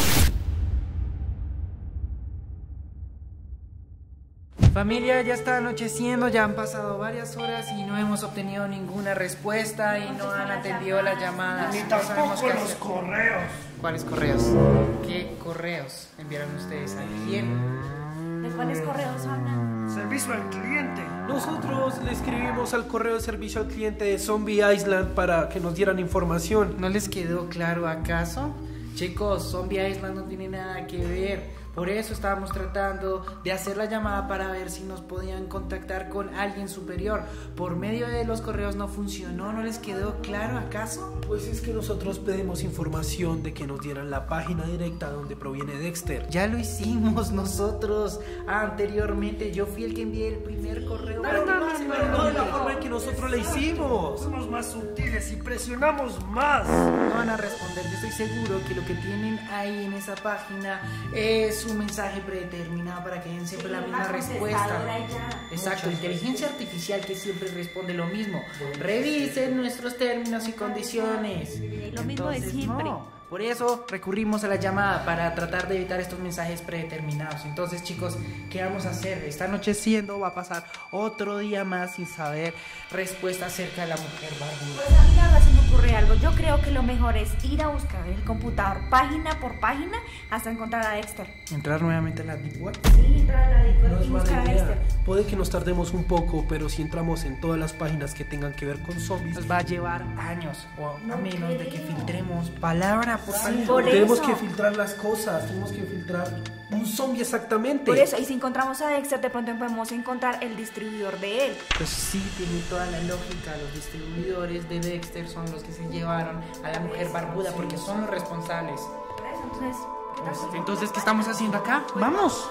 Familia, ya está anocheciendo, ya han pasado varias horas y no hemos obtenido ninguna respuesta y no han atendido las llamadas. Ni No sabemos tampoco qué los hacer. correos. ¿Cuáles correos? ¿Qué correos enviaron ustedes a quién? ¿De cuáles correos hablan? Servicio al cliente. Nosotros le escribimos al correo de servicio al cliente de Zombie Island para que nos dieran información. ¿No les quedó claro acaso? Chicos, Zombie Island no tiene nada que ver. Por eso estábamos tratando de hacer la llamada para ver si nos podían contactar con alguien superior. Por medio de los correos no funcionó. ¿No les quedó claro acaso? Pues es que nosotros pedimos información de que nos dieran la página directa donde proviene Dexter. Ya lo hicimos nosotros anteriormente. Yo fui el que envié el primer correo. Pero no de la forma en que nosotros la hicimos. Somos más sutiles y presionamos más. No van a responder. Yo estoy seguro que lo que tienen ahí en esa página es un mensaje predeterminado para que den siempre la misma respuesta. Exacto, inteligencia artificial que siempre responde lo mismo. Revisen nuestros términos y condiciones. Lo mismo de siempre. No. Por eso recurrimos a la llamada para tratar de evitar estos mensajes predeterminados. Entonces, chicos, ¿qué vamos a hacer? Está anocheciendo, va a pasar otro día más sin saber respuesta acerca de la mujer barbuda. Pues a mí la verdad se me ocurre algo. Yo creo que lo mejor es ir a buscar en el computador página por página hasta encontrar a Dexter. ¿Entrar nuevamente a la Deep Web? Sí, entrar a la Deep Web No y es buscar a mala idea. Dexter. Puede que nos tardemos un poco, pero si entramos en todas las páginas que tengan que ver con zombies, Nos va a llevar años o a menos de que filtremos palabra por palabra. Por tenemos eso. que filtrar las cosas, tenemos que filtrar un zombie exactamente. Por eso, y si encontramos a Dexter, de pronto podemos encontrar el distribuidor de él. Pues sí, tiene toda la lógica. Los distribuidores de Dexter son los que se llevaron a la mujer barbuda porque son los responsables. Por eso, Entonces, ¿qué estamos haciendo acá? ¡Vamos!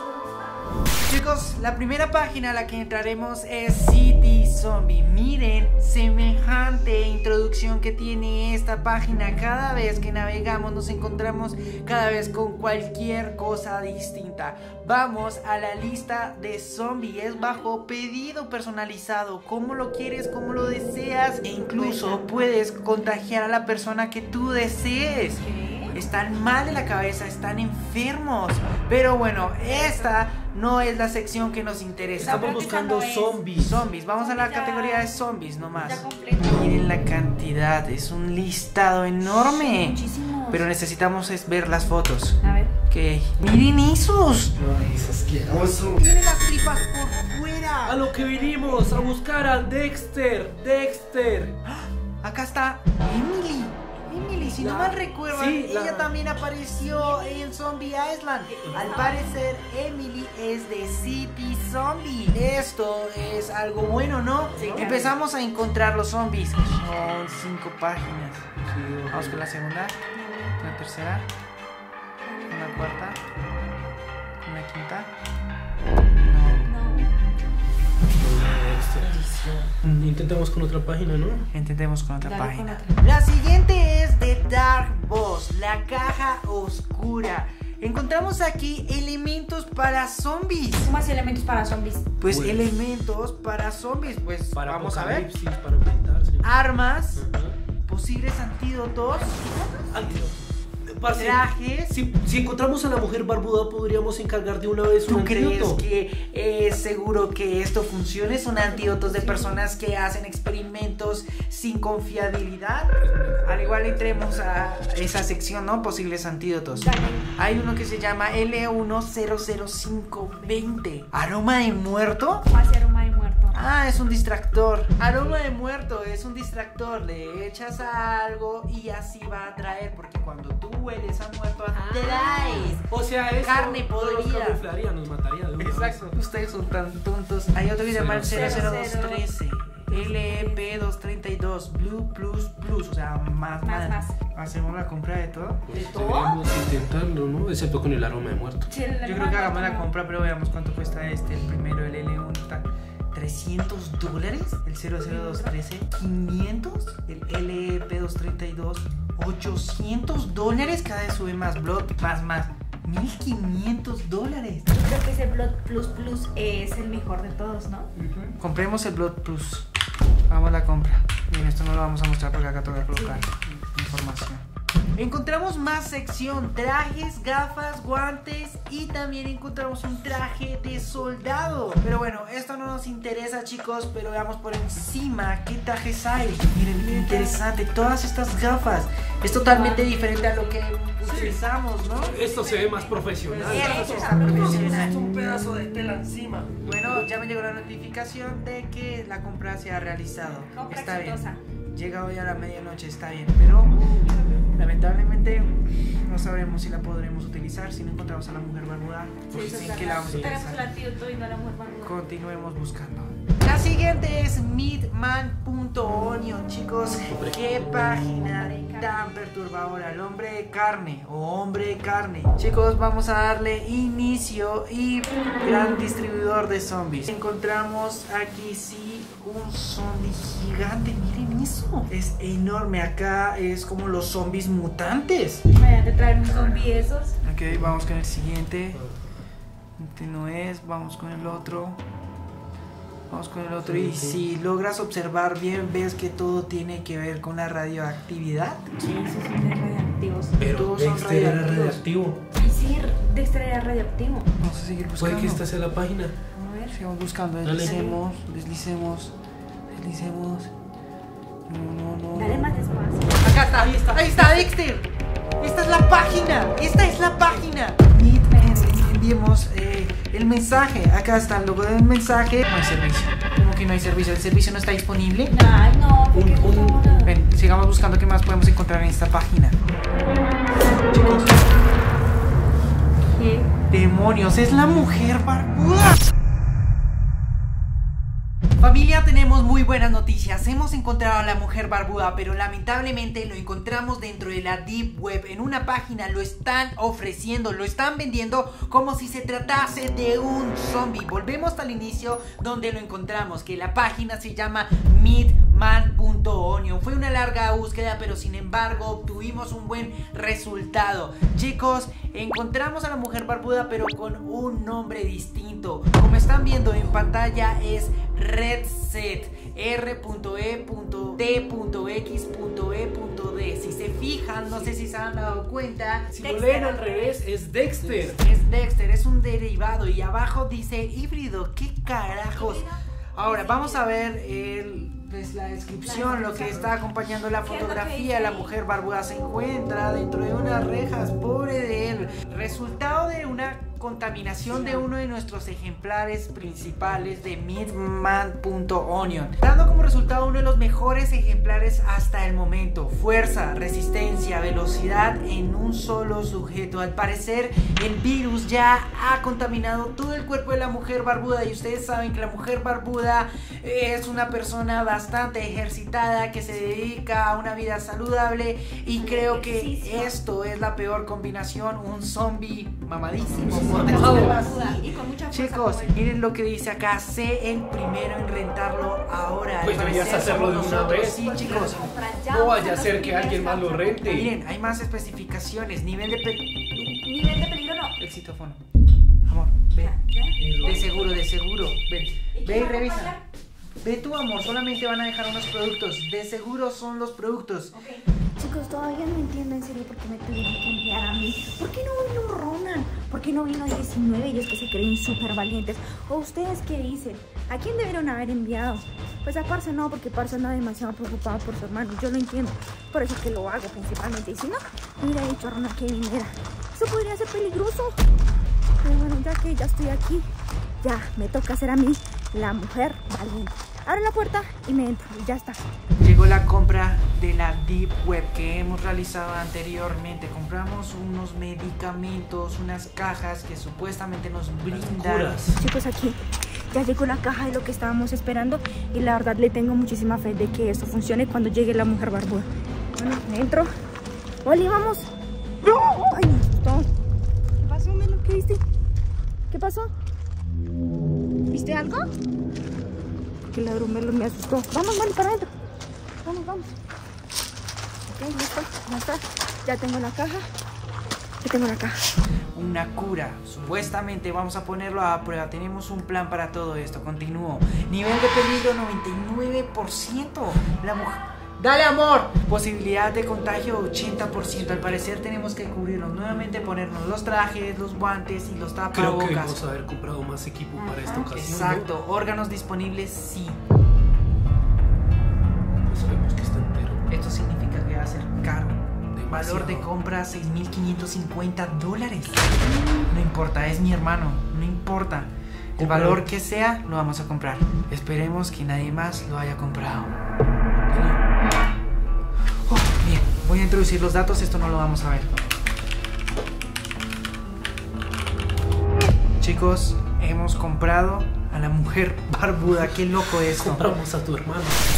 Chicos, la primera página a la que entraremos es City Zombie. Miren, semejante introducción que tiene esta página. Cada vez que navegamos nos encontramos cada vez con cualquier cosa distinta. Vamos a la lista de zombie. Es bajo pedido personalizado. Cómo lo quieres, cómo lo deseas. E incluso puedes contagiar a la persona que tú desees. Están mal de la cabeza, están enfermos. Pero bueno, esta no es la sección que nos interesa. Estamos buscando zombies. Zombies, vamos a la categoría de zombies nomás. Miren la cantidad, es un listado enorme. Muchísimos. Pero necesitamos ver las fotos. A ver. Ok, miren esos. Ay, es asqueroso. Tienen las tripas por fuera. A lo que vinimos, a buscar a Dexter. Dexter. Acá está Emily. Emily, si no mal recuerdan, sí, ella también apareció en Zombie Island. Al parecer, Emily es de City Zombie. Esto es algo bueno, ¿no? Sí, claro. Empezamos a encontrar los zombies. Son 5 páginas. Vamos con la segunda, con la tercera, con la cuarta, con la quinta. Intentemos con otra página, ¿no? Intentemos con otra Dale, página. con otra. La siguiente es de Dark Boss, la caja oscura. Encontramos aquí elementos para zombies. ¿Cómo hace elementos para zombies? Pues elementos para zombies, pues Para vamos a ver. apocalipsis, para enfrentarse. Armas, Ajá. posibles antídotos. Antídoto. Parce, trajes. Si encontramos a la mujer barbuda, podríamos encargar de una vez un ¿Tú crees antídoto. que es seguro que esto funcione? Son antídotos de personas que hacen experimentos sin confiabilidad. Al igual entremos a esa sección, ¿no? Posibles antídotos. Hay uno que se llama L100520. ¿Aroma de muerto? ¿Cómo hace aroma de muerto? Ah, es un distractor. Aroma de muerto es un distractor. Le echas a algo y así va a atraer. Porque cuando tú hueles a muerto, atraes. O sea, eso Carne no nos podrida. camuflaría, nos mataría de una Exacto. Ustedes son tan tontos. Hay otro que se llama el 00213. LEP232 Blue Plus Plus. O sea, más. Hacemos la compra de todo. vez. Deberíamos intentarlo, ¿no? Excepto con el aroma de muerto. Sí, Yo creo que hagamos la compra, pero veamos cuánto cuesta este. El primero, el L1 está $300. El 00213, 500. El LEP232, $800. Cada vez sube más. Blood, más. $1,500. Creo que ese Blood Plus Plus es el mejor de todos, ¿no? Compremos el Blood Plus. Vamos a la compra. Bien, esto no lo vamos a mostrar porque acá toca colocar información. Encontramos más sección, trajes, gafas, guantes y también encontramos un traje de soldado. Pero bueno, esto no nos interesa, chicos, pero veamos por encima qué trajes hay. Miren, qué interesante, todas estas gafas. Es totalmente diferente a lo que utilizamos, ¿no? Esto se ve más profesional. Esto está profesional. Es un pedazo de tela encima. Bueno, ya me llegó la notificación de que la compra se ha realizado. Compra Está exitosa. bien. Llega hoy a la medianoche, está bien, pero lamentablemente no sabremos si la podremos utilizar si no encontramos a la mujer barbuda. Pues sí, que la vamos a Tenemos el utilizar. antídoto y no la mujer barbuda. Continuemos buscando. La siguiente es Meatman.onion, chicos. Qué página tan perturbadora. El hombre de carne o hombre de carne. Chicos, vamos a darle inicio y gran distribuidor de zombies. Encontramos aquí sí un zombie gigante. Miren eso. Es enorme. Acá es como los zombies mutantes. Vayan a traer un zombie esos. Ok, vamos con el siguiente. Este no es. Vamos con el otro. Vamos con el otro. Y si logras observar bien, ves que todo tiene que ver con la radioactividad. Sí, esos son radioactivos. Pero Todos son Dexter era radioactivos. radioactivo. Ay, sí, Dexter era radioactivo. Vamos a seguir buscando. Puede que esta sea la página. A ver. Sigamos buscando. Dale. Deslicemos. No. Dale más despacio. Acá está. Ahí está Dexter. Esta es la página. Enviemos el mensaje. Acá está el logo del mensaje. No hay servicio. ¿Cómo que no hay servicio? ¿El servicio no está disponible? Ay, no, porque no. Ven, sigamos buscando qué más podemos encontrar en esta página. Chicos. ¿Qué? ¡Demonios! ¡Es la mujer barbuda! Familia, tenemos muy buenas noticias. Hemos encontrado a la mujer barbuda, pero lamentablemente lo encontramos dentro de la Deep Web. En una página lo están ofreciendo, lo están vendiendo como si se tratase de un zombie. Volvemos al inicio donde lo encontramos, que la página se llama Meatman.onion. Fue una larga búsqueda, pero sin embargo obtuvimos un buen resultado. Chicos, encontramos a la mujer barbuda, pero con un nombre distinto. Como están viendo en pantalla, es Redset, R.E.T.X.E.D. Si se fijan, no sé si se han dado cuenta, Si lo leen al revés, es Dexter. es Dexter, es un derivado. Y abajo dice híbrido. ¿Qué carajos? Ahora vamos a ver pues la descripción, lo que está acompañando la fotografía. La mujer barbuda se encuentra dentro de unas rejas, pobre de él. Resultado de una contaminación de uno de nuestros ejemplares principales de Meatman.onion, dando como resultado uno de los mejores ejemplares hasta el momento. Fuerza, resistencia, velocidad en un solo sujeto. Al parecer el virus ya ha contaminado todo el cuerpo de la mujer barbuda, y ustedes saben que la mujer barbuda es una persona bastante ejercitada que se dedica a una vida saludable, y creo que esto es la peor combinación. Un zombie mamadísimo, por decirlo así. Y con mucha fuerza. Chicos, como él. miren lo que dice acá. Sé el primero en rentarlo ahora. Pues Al deberías parecer hacerlo de somos una nosotros. vez. Sí, chicos. No vaya a ser que alguien más lo rente. Miren, hay más especificaciones. Nivel de Nivel de peligro no. el citófono. Amor, ve. De seguro. Ven. Ve y revisa. Ve tú, amor. Solamente van a dejar unos productos. De seguro son los productos. Ok. Chicos, Chicos, todavía no entiendo en serio por qué me tuvieron que enviar a mí. ¿Por qué no vino Ronald? ¿Por qué no vino 19 ellos que se creen súper valientes? ¿O ustedes qué dicen? ¿A quién debieron haber enviado? Pues a Parce no, porque Parce anda demasiado preocupado por su hermano. Yo lo entiendo. Por eso es que lo hago principalmente. Y si no, me hubiera dicho a Ronald que viniera. Eso podría ser peligroso. Pero bueno, ya que ya estoy aquí, ya me toca ser a mí la mujer valiente. Abro la puerta y me entro y ya está. Llegó la compra de la Deep Web que hemos realizado anteriormente. Compramos unos medicamentos, unas cajas que supuestamente nos brindan. Chicos, aquí ya llegó la caja de lo que estábamos esperando y la verdad le tengo muchísima fe de que esto funcione cuando llegue la mujer barbuda. Bueno, me entro. Oli, vamos. ¡No! ¡Ay, me asustó! ¿Qué pasó, Melo? ¿Qué viste? ¿Qué pasó? ¿Viste algo? Que ladrón, Melo, me asustó. Vamos, Melo, para adentro. Vamos, vamos. Ok, listo, ya está. Ya tengo la caja. Ya tengo la caja. Una cura. Supuestamente vamos a ponerlo a prueba. Tenemos un plan para todo esto. Continúo. Nivel de peligro 99%. La mujer... ¡Dale, amor! Posibilidad de contagio 80%. Al parecer tenemos que cubrirnos nuevamente, ponernos los trajes, los guantes y los tapabocas. Creo que vamos a haber comprado más equipo para esta ocasión. Exacto. ¿No? Órganos disponibles, sí. No sabemos que está entero. Esto significa que va a ser caro. Demasiado. Valor de compra $6.550. No importa, es mi hermano. No importa. El valor que sea, lo vamos a comprar. Esperemos que nadie más lo haya comprado. Oh, bien, voy a introducir los datos, esto no lo vamos a ver. Chicos, hemos comprado a la mujer barbuda, qué loco esto. Compramos a tu hermano.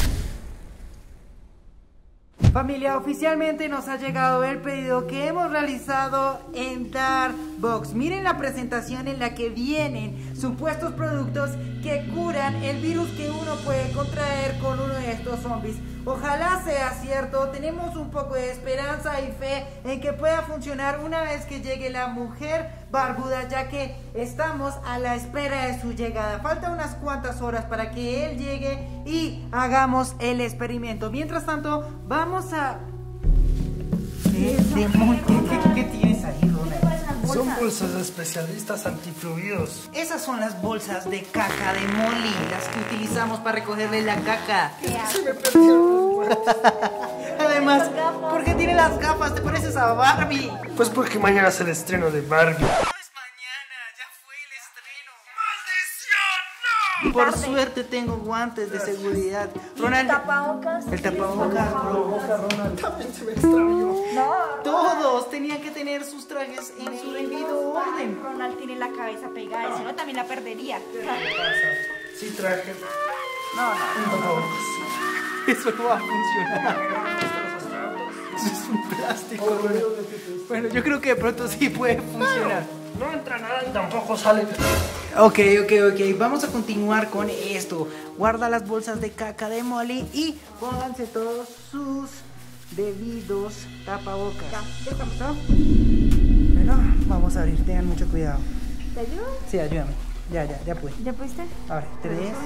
Familia, oficialmente nos ha llegado el pedido que hemos realizado en Darkbox. Miren la presentación en la que vienen supuestos productos que curan el virus que uno puede contraer con uno de estos zombies. Ojalá sea cierto, tenemos un poco de esperanza y fe en que pueda funcionar una vez que llegue la mujer barbuda, ya que estamos a la espera de su llegada. Falta unas cuantas horas para que él llegue y hagamos el experimento. Mientras tanto, vamos a... ¿Qué tienes ahí, Ronald? Son bolsas de especialistas antifluidos. Esas son las bolsas de caca de Molly, las que utilizamos para recogerle la caca. Se me perdieron las guantes. Además, ¿por qué tiene las gafas? ¿Te pareces a Barbie? Pues porque mañana es el estreno de Barbie. No es mañana, ya fue el estreno. ¡Maldición, no! Por suerte tengo guantes de seguridad. Ronald, ¿Tapabocas? el tapabocas. Ronald también se me extravió. No. Todos tenían que tener sus trajes en su debido orden. Ronald tiene la cabeza pegada, si no también la perdería. Sí traje. No. Eso no va a funcionar. Eso es un plástico. Bueno, yo creo que de pronto sí puede funcionar. No entra nada y tampoco sale. Ok. Vamos a continuar con esto. Guarda las bolsas de caca de Molly y pónganse todos sus debidos tapabocas. ¿Ya estamos todos? Bueno, vamos a abrir. Tengan mucho cuidado. ¿Te ayudo? Sí, ayúdame. Ya pude. ¿Ya pudiste? A ver, 3, 2, 1.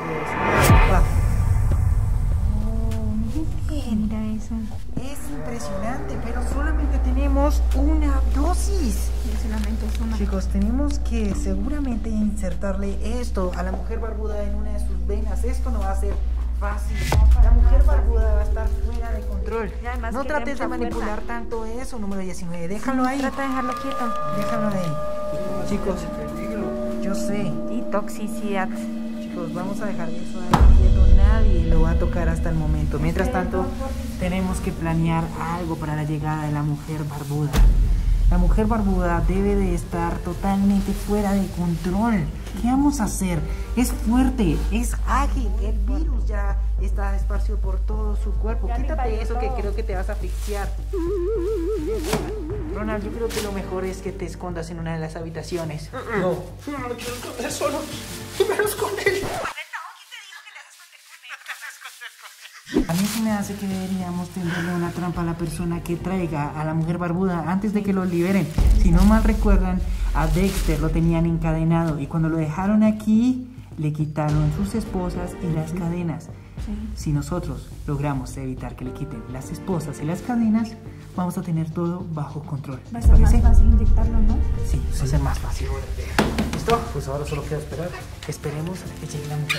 Mira eso. Es impresionante, pero solamente tenemos una dosis. Solamente es una. Chicos, tenemos que seguramente insertarle esto a la mujer barbuda en una de sus venas. Esto no va a ser fácil. La mujer barbuda va a estar fuera de control. No trates de manipular tanto eso, número 19. Déjalo ahí. Trata de dejarlo quieto. Déjalo ahí. Chicos, yo sé. Y toxicidad. Chicos, vamos a dejar eso ahí quieto. Nadie lo va a tocar hasta el momento. Mientras tanto, tenemos que planear algo para la llegada de la mujer barbuda. La mujer barbuda debe de estar totalmente fuera de control. ¿Qué vamos a hacer? Es fuerte, es ágil. El virus ya está esparcido por todo su cuerpo. Quítate eso que creo que te vas a asfixiar. Ronald, yo creo que lo mejor es que te escondas en una de las habitaciones. No me quiero esconder solo. Me lo escondí. A mí se me hace que deberíamos tenderle una trampa a la persona que traiga a la mujer barbuda antes de que lo liberen. Si no mal recuerdan, a Dexter lo tenían encadenado y cuando lo dejaron aquí, le quitaron sus esposas y las cadenas. Si nosotros logramos evitar que le quiten las esposas y las cadenas, vamos a tener todo bajo control. Va a ser más fácil inyectarlo, ¿no? Sí, va a ser más fácil. ¿Listo? Pues ahora solo queda esperar. Esperemos a que llegue la mujer.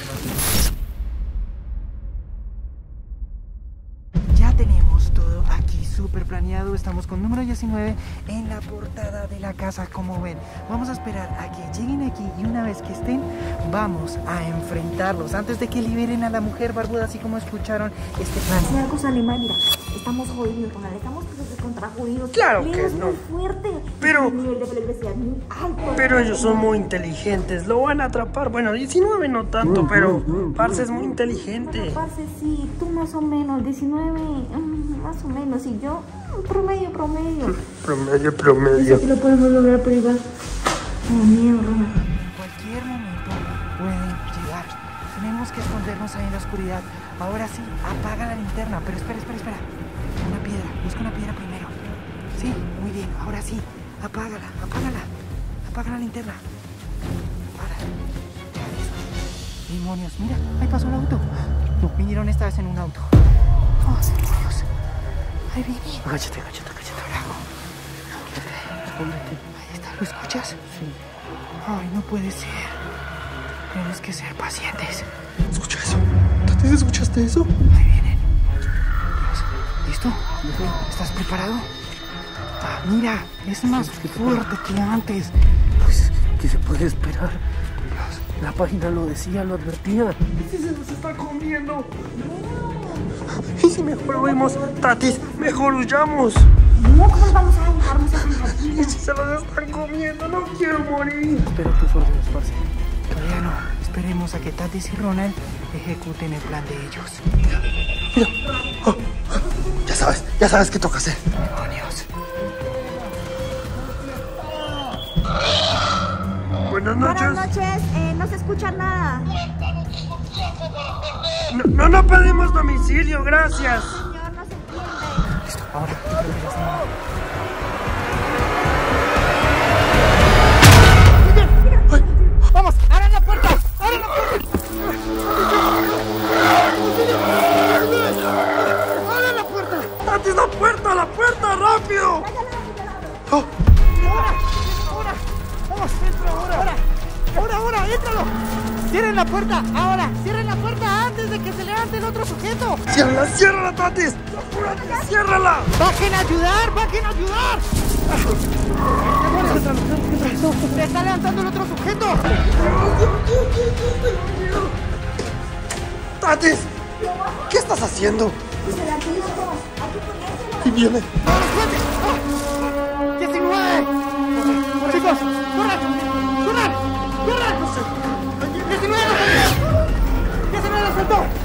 Ya tenemos todo aquí súper planeado. Estamos con número 19 en la portada de la casa, como ven. Vamos a esperar a que lleguen aquí y una vez que estén, vamos a enfrentarlos antes de que liberen a la mujer barbuda, así como escucharon este plan. Si algo sale mal, mira, estamos jodidos, Ronald, estamos contra jodidos. Claro Leo que es no. muy fuerte. Pero- El nivel de peligrosidad muy alto. Pero ellos son muy inteligentes, lo van a atrapar. Bueno, 19 no tanto, pero Parce es muy inteligente. Parce, sí, tú más o menos, 19, más o menos, y yo, promedio. Promedio. Eso sí lo podemos lograr, pero igual, como miedo, Ronald. En cualquier momento pueden llegar. Tenemos que escondernos ahí en la oscuridad. Ahora sí, apaga la linterna. Pero espera. Una piedra. Busca una piedra primero. Sí, muy bien. Ahora sí. Apágala. Apaga la linterna. Para. Demonios. Mira, ahí pasó el auto. No, vinieron esta vez en un auto. Oh, demonios. Ahí viene. Agáchate. Ahí está, ¿lo escuchas? Sí. Ay, no puede ser. Tenemos que ser pacientes. Escucha eso. ¿Tati, escuchaste eso? Ahí vienen. ¿Listo? ¿Estás preparado? Ah, mira, es más fuerte que antes. Pues, ¿qué se puede esperar? La página lo decía, lo advertía. ¿Y si se nos está comiendo? ¿Y si mejor huimos? Tatis, mejor huyamos. No, ¿cómo vamos a dejarnos aquí? ¿Y si se los están comiendo? No quiero morir. Espera tus órdenes, parce. Todavía no. Esperemos a que Tatis y Ronald ejecuten el plan de ellos. Ya sabes qué toca hacer. Demonios. Buenas noches. Buenas noches, no se escucha nada. No pedimos domicilio, gracias. Señor, no se entiende. Listo, ahora. ¡Vamos! ¡Abran la puerta! ¡Abran la puerta! ¡Abran la puerta! ¡Tatis, la puerta, rápido! Oh, ¡Ahora! ¡Vamos! ¡Entra ahora! ¡Éntralo! ¡Cierren la puerta! ¡Ahora! ¡Cierren la puerta antes de que se levante el otro sujeto! ¡Ciérrala, Tatis! ¡Apúrate, ciérrala! ¡Bajen a ayudar! ¡Se está levantando el otro sujeto! ¡Tatis! ¿Qué estás haciendo? Y viene. ¡No los sueltes! ¡Oh! ¡19! ¡Chicos! ¡Corran! ¡19 lo soltó!